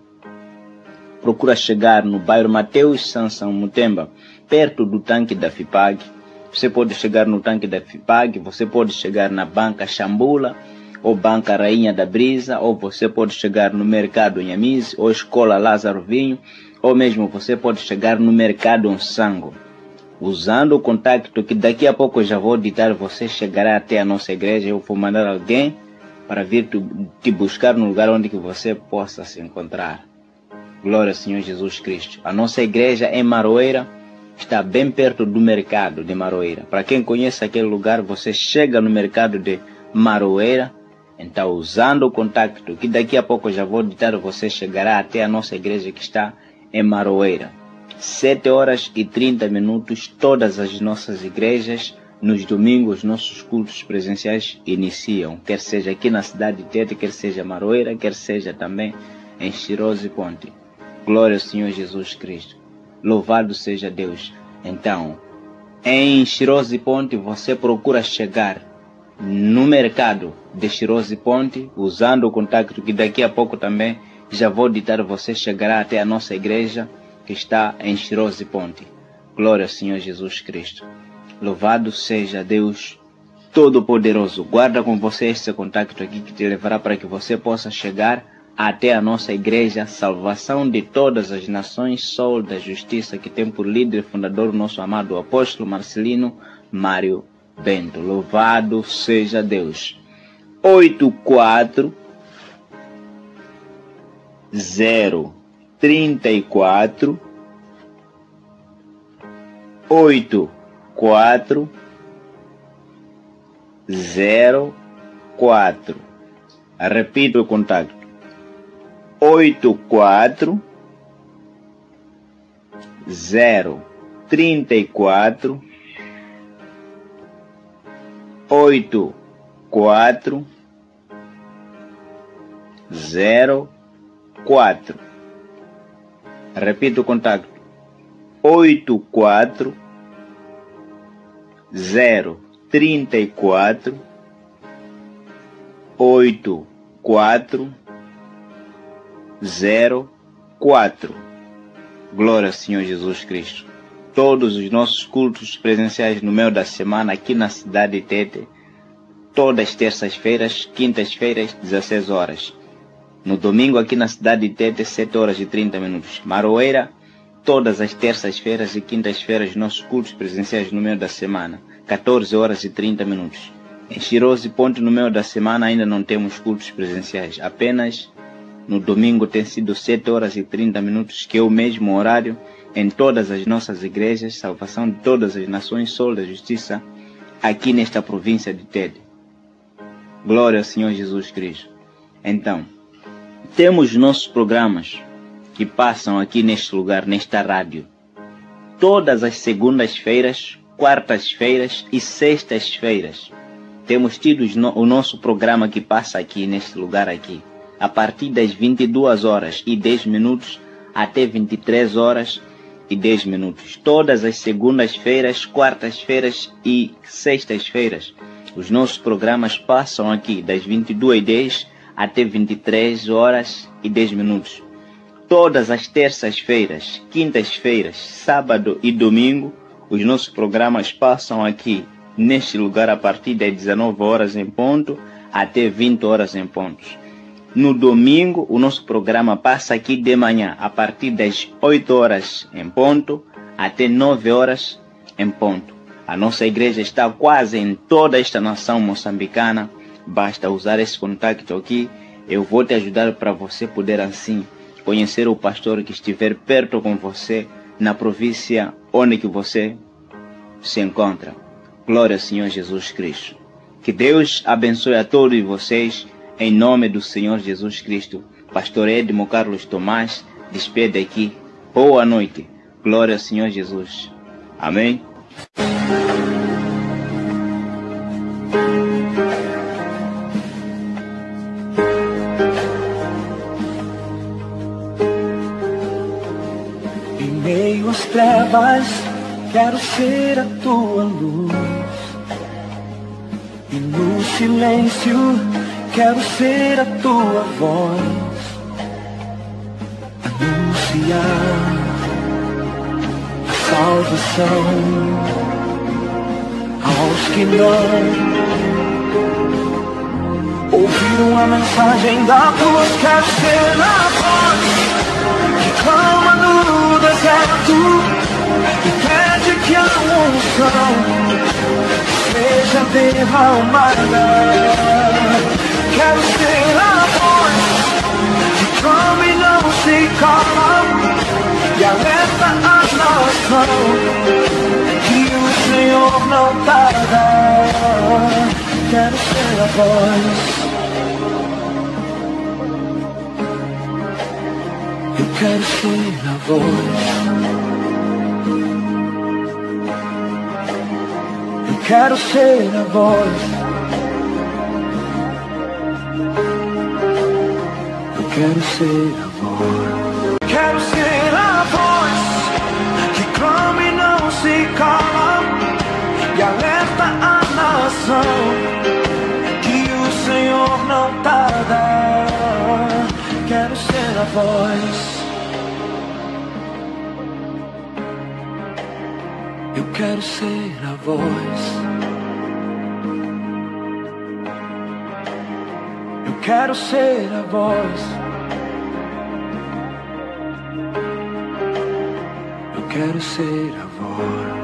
Procura chegar no bairro Mateus Sansan Mutemba, perto do tanque da FIPAG. Você pode chegar no tanque da FIPAG, você pode chegar na banca Xambula, ou Banca Rainha da Brisa, ou você pode chegar no Mercado Nhamize, ou Escola Lázaro Vinho, ou mesmo você pode chegar no Mercado Onsango. Usando o contato que daqui a pouco eu já vou ditar, você chegará até a nossa igreja. Eu vou mandar alguém para vir te buscar no lugar onde que você possa se encontrar. Glória ao Senhor Jesus Cristo. A nossa igreja em Maroeira está bem perto do mercado de Maroeira. Para quem conhece aquele lugar, você chega no mercado de Maroeira. Então, usando o contacto que daqui a pouco eu já vou ditar, você chegará até a nossa igreja que está em Maroeira. 7 horas e 30 minutos, todas as nossas igrejas, nos domingos, nossos cultos presenciais iniciam. Quer seja aqui na cidade de Tete, quer seja Maroeira, quer seja também em Chirose Ponte. Glória ao Senhor Jesus Cristo. Louvado seja Deus. Então, em Chirose Ponte, você procura chegar no mercado de Chirose Ponte, usando o contacto que daqui a pouco também já vou ditar, você chegará até a nossa igreja que está em Chirose Ponte. Glória ao Senhor Jesus Cristo. Louvado seja Deus Todo-Poderoso. Guarda com você esse contacto aqui que te levará para que você possa chegar até a nossa igreja, salvação de todas as nações, Sol da Justiça, que tem por líder e fundador o nosso amado apóstolo Marcelino Mário Bento. Louvado seja Deus. 84034 8404. Repito o contato: 84034 8404. Repito o contato: 84034 8404. Glória ao Senhor Jesus Cristo. Todos os nossos cultos presenciais no meio da semana aqui na cidade de Tete, todas as terças-feiras, quintas-feiras, 16 horas. No domingo aqui na cidade de Tete, 7 horas e 30 minutos. Maroeira, todas as terças-feiras e quintas-feiras, nossos cultos presenciais no meio da semana, 14 horas e 30 minutos. Em Chirose, ponto no meio da semana, ainda não temos cultos presenciais. Apenas no domingo tem sido 7 horas e 30 minutos, que é o mesmo horário em todas as nossas igrejas, salvação de todas as nações, Sol da Justiça, aqui nesta província de Tete. Glória ao Senhor Jesus Cristo. Então, temos nossos programas que passam aqui neste lugar, nesta rádio, todas as segundas-feiras, quartas-feiras e sextas-feiras. Temos tido o nosso programa que passa aqui neste lugar aqui, a partir das 22 horas e 10 minutos até 23 horas e 10 minutos. Todas as segundas-feiras, quartas-feiras e sextas-feiras, os nossos programas passam aqui das 22h10 até 23 horas e 10 minutos. Todas as terças-feiras, quintas-feiras, sábado e domingo, os nossos programas passam aqui neste lugar a partir das 19 horas em ponto até 20 horas em ponto. No domingo, o nosso programa passa aqui de manhã a partir das 8 horas em ponto até 9 horas em ponto. A nossa igreja está quase em toda esta nação moçambicana. Basta usar esse contato aqui. Eu vou te ajudar para você poder assim conhecer o pastor que estiver perto com você na província onde que você se encontra. Glória ao Senhor Jesus Cristo. Que Deus abençoe a todos vocês em nome do Senhor Jesus Cristo. Pastor Edmo Carlos Tomás despede aqui. Boa noite. Glória ao Senhor Jesus. Amém. Em meio às trevas, quero ser a tua luz. E no silêncio, quero ser a tua voz. Anunciar a salvação aos que não ouviram a mensagem da cruz. Quero ser a voz que clama no deserto e pede que a unção seja derramada. Quero ser a voz que clama e não se cala e alerta a nação que o Senhor não tarda. Quero ser a voz. Eu quero ser a voz. Eu quero ser a voz. Eu quero ser a voz. Quero ser a voz que clama e não se cala e alerta a nação que o Senhor não tarda. Quero ser a voz. Eu quero ser a voz. Eu quero ser a voz. quero ser a voz